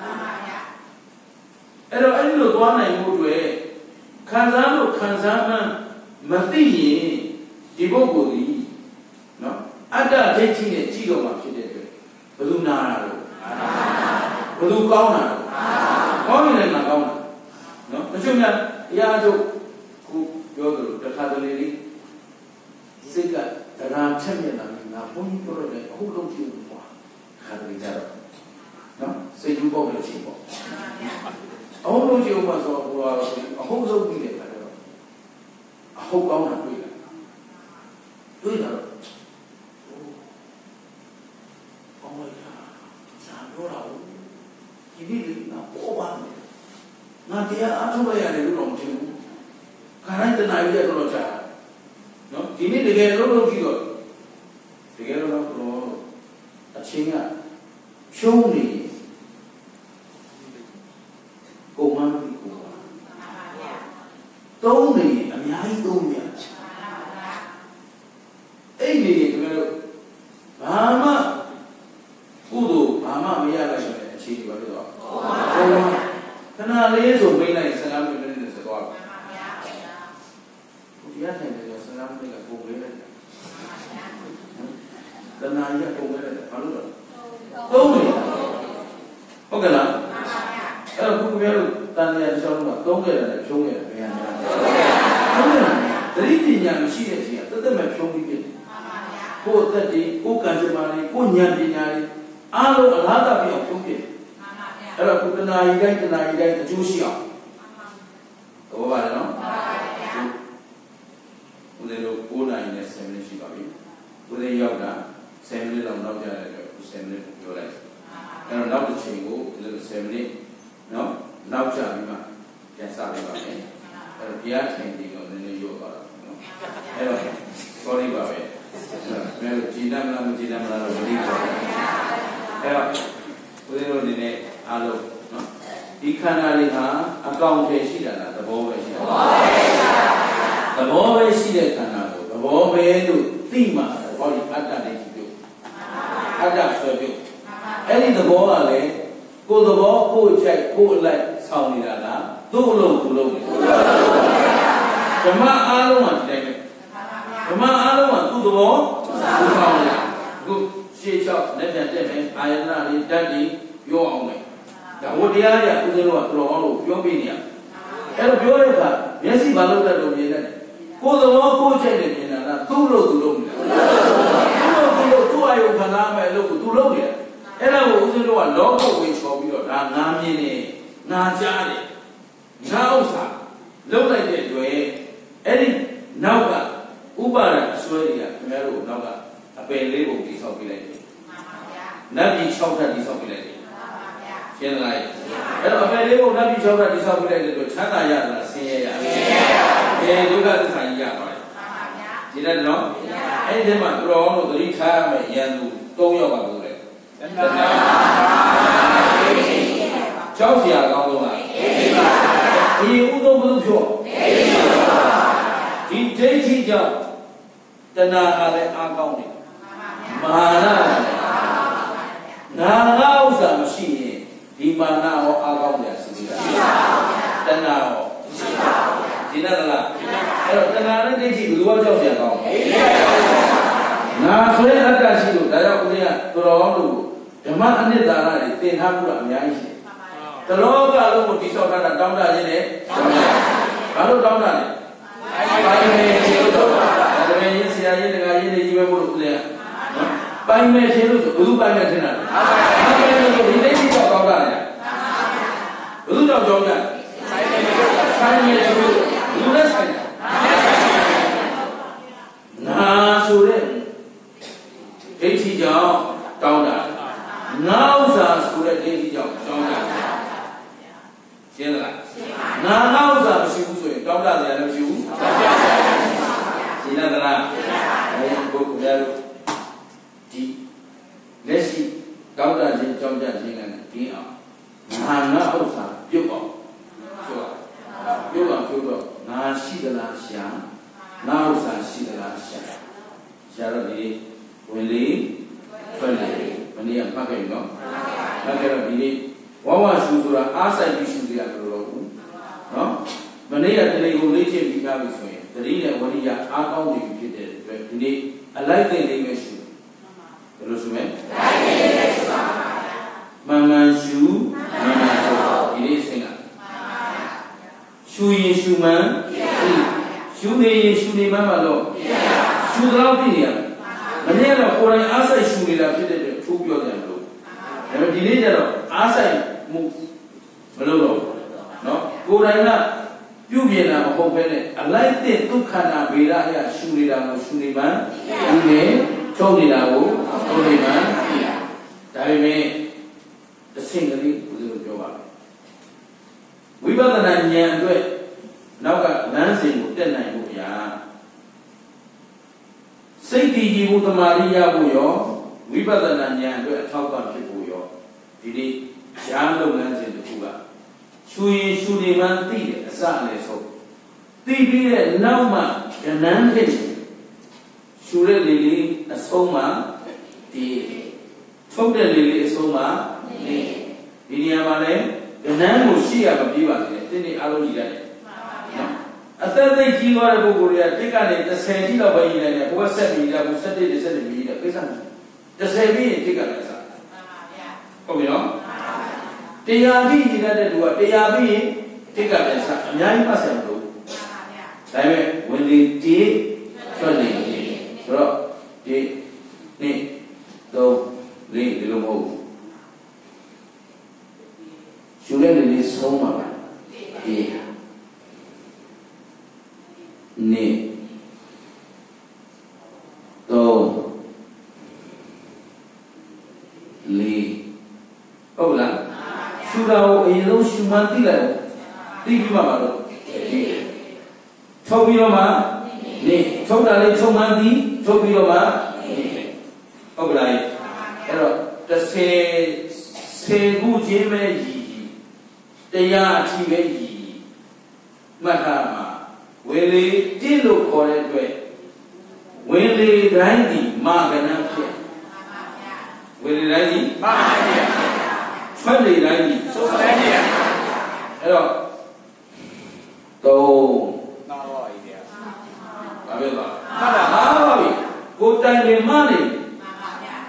အဲ့တော့အဲ့ဒီလိုတွားနိုင်မှုတွေခံစားမှမသိရင်ဒီပုဂ္ဂိုလ်ကြီးနော်အတ္တဒိဋ္ဌိနဲ့ကြည့်တော့မှဖြစ်တဲ့အတွက်ဘယ်သူနာတာလဲဘယ်သူကောင်းတာလဲကောင်းရင်လည်းကောင်းတာနော်တချို့များတရားထုတ်ခုပြောသလိုတစ်ခါတလေလေးစိတ်ကတရားချက်မြတ်တာငါဘုန်းကြီးပြောရတယ်အခုလုံးကြည့်လို့ပေါ့ခါတလေကြတော့နော်စိတ်ကူးပေါက်တဲ့ချိန်ပေါ့အခုလုံးကြည့်ဦးမှာဆိုတော့အခုလုံးပြီးတယ်ခါတော့အခုကောင်းတာတွေ့တာတော့ကောင်းလိုက်တာဇာပြောတာဒီနေ့ငါပေါ်ပါမယ်ငါတရားအထုတ်လိုက်ရတယ်လို့တော့မထင်ဘူးခါတိုင်းတနာရီရက်တော့ကြာနော်ဒီနေ့တကယ်လုံးကြည့်တော့တကယ်တော့အချင်းကဖြုံးနေကိုမန်းပြီးကိုပါတုံးနေအများကြီးတုံးနေအဲ့ဒီတွေကျွန်တော်ဘာမှကုသိုလ်ဘာမှမရလိုက်ဆိုတဲ့အခြေအနေပါဖြစ်တော့ခဏလေးဆိုမိတ်လိုက်15မိနစ်နဲ့ကြီးကပုံခဲ့တယ်ဘာလို့လဲသုံးနေတာဟုတ်ကဲ့လားအဲ့တော့ခုပြောလို့တန်တရားတစ်ချောင်းကသုံးခဲ့တယ်ဖြုံးခဲ့တယ်ဘယ်ဟာလဲဟုတ်ကဲ့သတိပညာမရှိတဲ့အချိန်ကတသက်မဲ့ဖြုံးပြီးဖြစ်တယ်ကိုယ်အသက်တွေကိုယ်ကံကြမ္မာတွေကိုယ်ဉာဏ်ပညာတွေအားလုံးအလားတူပြောင်းဖြုံးဖြစ်တယ်အဲ့တော့ခုတဏှာကြီးတိုင်းအကျိုးရှိအောင်ဟုတ်ပါရဲ့နော်ဦးဇင်းတို့9နိုင်နဲ့7မိနစ်ရှိပါပြီဦးဇင်းရောက်တာ7မိနစ်လောက်နောက်ကြတဲ့အတွက်7မိနစ်ကိုပြောလိုက်အဲ့တော့နောက်တစ်ချိန်ကိုဦးဇင်းတို့7မိနစ်နော်နောက်ကြပြီးမှပြန်စလိုက်ပါမယ်အဲ့တော့ဘုရားချိန်ဒီတော့နည်းနည်းရောသွားတာနော်အဲ့တော့ sorry ပါပဲအဲ့တော့ကြည်တတ်မလားမကြည်တတ်မလားတော့မသိပါဘူးအဲ့တော့ဦးဇင်းတို့အနေနဲ့အားလုံးနော်ဒီခန္ဓာတွေဟာအကောင်အထည်ရှိတာလားသဘောပဲရှိတာသဘောပဲရှိတဲ့ခန္ဓာကိုသဘောပဲလို့သိမှဟောဒီအတ္တဒိဋ္ဌိပြုအတ္တဆွဲပြုအဲ့ဒီသဘောကလည်းကိုယ်သဘောကိုယ်ကြိုက်ကိုယ်အလိုက်ဆောင်နေတာလားသူ့အလုံးသူ့လုံးနေဓမ္မအားလုံးကဒီတိုင်းပဲဓမ္မအားလုံးကသူ့သဘောသူ့ဆောင်နေတာအခုရှေ့လျှောက်လက်ပြန်တက်မယ်အာယတနာတွေဓာတ်တွေပြောအောင်မယ်ဒါဝတရားရဦးဇင်းတို့ကတော်အောင်လို့ပြောပြနေရအဲ့တော့ပြောတဲ့အခါမျက်စိဘာလို့တက်လို့မြင်တယ်ကိုယ်သဘောကိုယ်ကြိုက်တယ်မြင်တာလားသူ့လို့သူ့လုံးနေတာသူ့လို့သူ့အယုခံစားမယ်လို့သူ့လုံးနေတာအဲ့ဒါကိုဦးဇင်းတို့ကလောကဝင်ချော်ပြီးတော့ဒါငါမြင်နေငါကြားတယ်ငါဥစ္စာလုံးလိုက်တဲ့တွေ့အဲ့ဒီနောက်ကဥပါဒအစွဲတွေကခင်ဗျားတို့နောက်ကအပယ်လေးကိုတိဆောက်ပြလိုက်တယ်နတ်ပြည်6ထပ်တိဆောက်ပြလိုက်တယ်ရှင်းလားအဲ့တော့အပယ်လေးကိုနတ်ပြည်6ထပ်တိဆောက်ပြလိုက်တဲ့အတွက်ချမ်းသာရလားဆင်းရဲရလားဒုက္ခသစ္စာကြီးရပါတယ်ဒီတဲ့နော်အဲ့ဒီမှာသူတော်တို့သတိထားရမယ်ရန်သူ3ယောက်ပါလို့လေကြောက်เสียကောင်းဆုံးလားဒီဥဆုံးဘုသူဖြောဒီဒိဋ္ဌိကြောင့်တဏှာကလည်းအားကောင်းတယ်မာနငါဥစ္စာမရှိရင်ဒီမာနရောအားကောင်းတယ်ရှိသေးလားတဏှာရောဒီနဲ့လားအဲ့တော့တဏှာနဲ့ဒိဋ္ဌိဘယ်လိုကြောက်เสียကောင်းငါဆိုရင်အတ္တရှိလို့ဒါကြောင့်ဦးဇင်းကတော်တော်လို့ဓမ္မအနိတ္တရာတွေသင်ထားမှုကအများကြီးရှိတယ်တလောကလုံးကိုတိဆောက်ထားတာတောင်းတခြင်းနဲ့ဘာလို့တောင်းတလဲပိုင်မယ်ခြေလို့တောင်းတာဒါပေမဲ့ဆရာကြီးတကကြီးတွေကြီးပဲမို့လို့ဦးဇင်းကပိုင်မယ်ခြေလို့ဆိုဘယ်သူပိုင်မယ်ထင်တာလဲပိုင်မယ်လို့ဒီလေးကြီးတော့တောင်းတတယ်ဘယ်သူတော့တောင်းတဆိုင်မယ်လို့လူနဲ့ဆိုင်တယ်နာဆိုတဲ့ဒိဋ္ဌိကြောင့်တောင်းတာငါဥစ္စာဆိုတဲ့ဒိဋ္ဌိကြောင့်တောင်းတာရှင်းလားငါဥစ္စာမရှိဘူးဆိုရင်တောင်းတတယ်လည်းမရှိဘူးရှင်းလားအဲဒီကိုယ်ကလည်းဒီလက်ရှိတောင်းတခြင်းကြောင့်ကြခြင်းနဲ့ဒီအောင်ငါဥစ္စာပြုတ်အောင်ပြုတ်တော့ငါရှိသလားရှာငါဥစ္စာရှိသလားရှာတော့ဒီဝင်လေထွက်လေမနေ့ကမှတ်ခဲ့ပြီနော်မှတ်ခဲ့တော့ဒီနေ့ဝဝရှူဆိုတာအားဆိုင်ပြီးရှူရလို့တော့ဘူးနော်မနေ့ကတလေကိုလေ့ကျင့်ပြီးသားပြီဆိုရင်သတိနဲ့ဝိရိယအားကောင်းနေပြီဖြစ်တဲ့အတွက်ဒီနေ့အလိုက်တဲ့လေးပဲရှူဘယ်လိုရှူမလဲလိုက်တဲ့လေးပဲရှူပါမှန်မှန်ရှူဒီနေ့ဆင်းလာရှူရင်ရှူမှန်ရှူနေရင်ရှူနေမှန်ပါတော့ရှူတော့သိနေရမနေ့ကတော့ကိုယ်တိုင်အားဆိုင်ရှူနေတာဖြစ်တဲ့အတွက်ထိုးပြောတယ်လို့ဒါပေမဲ့ဒီနေ့ကျတော့အားဆိုင်မှုမလုပ်တော့ဘူးเนาะကိုယ်တိုင်ကပြုပြင်တာမဟုတ်ဘဲနဲ့အလိုက်တဲ့ဒုက္ခနာဗေဒအရာရှူနေတာကိုရှူနေမှဒီနေ့ထုတ်နေတာကိုထုတ်နေမှဒါပေမဲ့တစ်ဆင့်ကလေးဘုရားပြောပါမယ်ဝိပဿနာဉာဏ်အတွက်နောက်ကလမ်းစဉ်ကိုတက်နိုင်ဖို့ရာစိတ်တည်ကြည်မှုတမာရိယဖို့ရောဝိပဿနာဉာဏ်အတွက်အထောက်အပံ့ဖြစ်ဖို့ရောဒီနေ့ဉာဏ်လုပ်ငန်းစဉ်တစ်ခုကရှူရင်ရှူနေမှသိတယ်အစနဲ့ဆုံးသိပြီးတဲ့နောက်မှဉာဏ်ဖြစ်ရှူတဲ့လေလေးအဆုံးမှဒီထုတ်တဲ့လေလေးအဆုံးမှဒီနေရာမှာလည်းဉာဏ်ကိုရှိရမပြေးပါနဲ့ဒီနေ့အားလုံးကြီးရတယ်အသက်သိကြီးသွားတဲ့ပုဂ္ဂိုလ်တွေကတစ်ကနေ30ကြီးလောက်ပဲကြီးနေတယ်ဘုရားဆက်ပြီးကြဘူး17 17ပြီးတယ်ကိစ္စမရှိ 10ပြီးတိကပြန်စားဟုတ်ပြီနော်တရားပြီးညီတဲ့တူကတရားပြီးရင်တိကပြန်စားအများကြီးပတ်စံလို့ဒါပေမဲ့ဝင်လေတေးထွက်နေတယ်ဆိုတော့ဒီနေ့တော့လေးဒီလိုမဟုတ်ဘူးရှုတဲ့နေဆုံးပါပါဒီနေ့တော့လေးဟုတ်လားရှုတာကိုအရင်ဆုံးရှုမှန်းသိလိုက်သိပြီးမှပါတော့ထုတ်ပြီးတော့မှနေထုတ်တာလေးထုတ်မှန်းသိထုတ်ပြီးတော့မှဟုတ်ကလားအဲ့တော့10ခုချင်းပဲရည်တရားအထိပဲရည်မှတ်ထားမှာဝေလေတိလို့ခေါ်တဲ့အတွက်ဝေလေတိုင်းဒီမာကဏဖြစ်ဝေလေတိုင်းဒီမာကဏဖြစ်ထွက်လေတိုင်းဒီသုံးတိုင်းဖြစ်အဲ့တော့နားပါပြီဗျာဘာပြောလဲမှတ်တာပါပြီကိုတိုင်ပင်မနေမှန်ပါဗျာ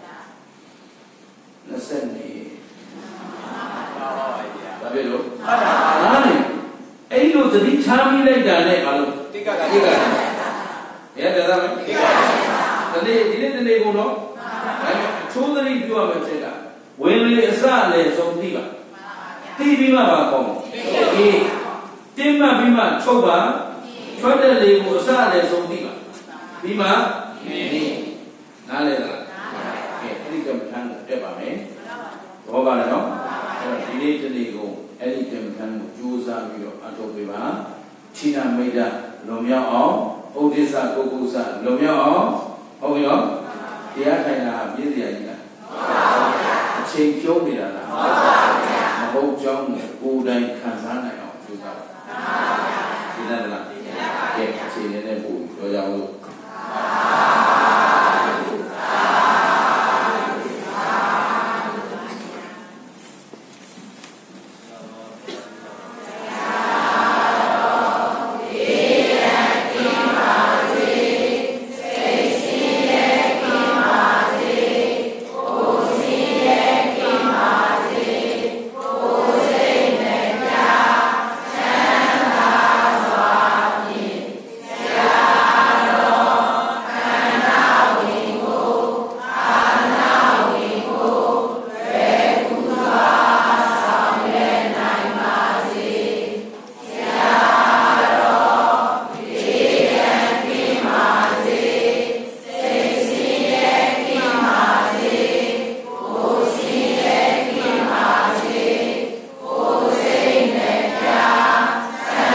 20နေပါပါဗျာဘာပြောလို့မှတ်တာပါနေအဲ့လိုသတိထားမိလိုက်တာနဲ့ဘာလို့တိကရဲတယ်လားတိကဒီနေ့ကုန်တော့ချိုးသတိပြောရမယ်ချက်ကဝင်လေအစလည်းဆုံးသိပါသိပြီးမှပါကောင်းအေးတင်းမှပြီးမှချုပ်ပါထွက်တဲ့လေကိုအစလည်းဆုံးသိပါပြီးမှနားလေလားအဲ့ဒီကမ္ဘာထမ်းတက်ပါမယ်ဘောပါလားနော်အဲ့တော့ဒီနေ့တနေ့ကိုအဲ့ဒီကမ္ဘာထမ်းကိုကြိုးစားပြီးတော့အထောက်ပေးပါခြိနာမိတ်လွန်မြောက်အောင်ဥဒိစ္စကုက္ကုစလွန်မြောက်အောင်ဟုတ်ပြီနော်တရားထိုင်တာပြည့်စရာကြီးလားအချိန်ကျုံးနေတာလားမဟုတ်ကြောင်းကိုယ်တိုင်ခံစားနိုင်အောင်ကြိုးစားပါဒီနေ့လားကဲအချိန်နဲ့ပို့ပြောကြအောင်လို့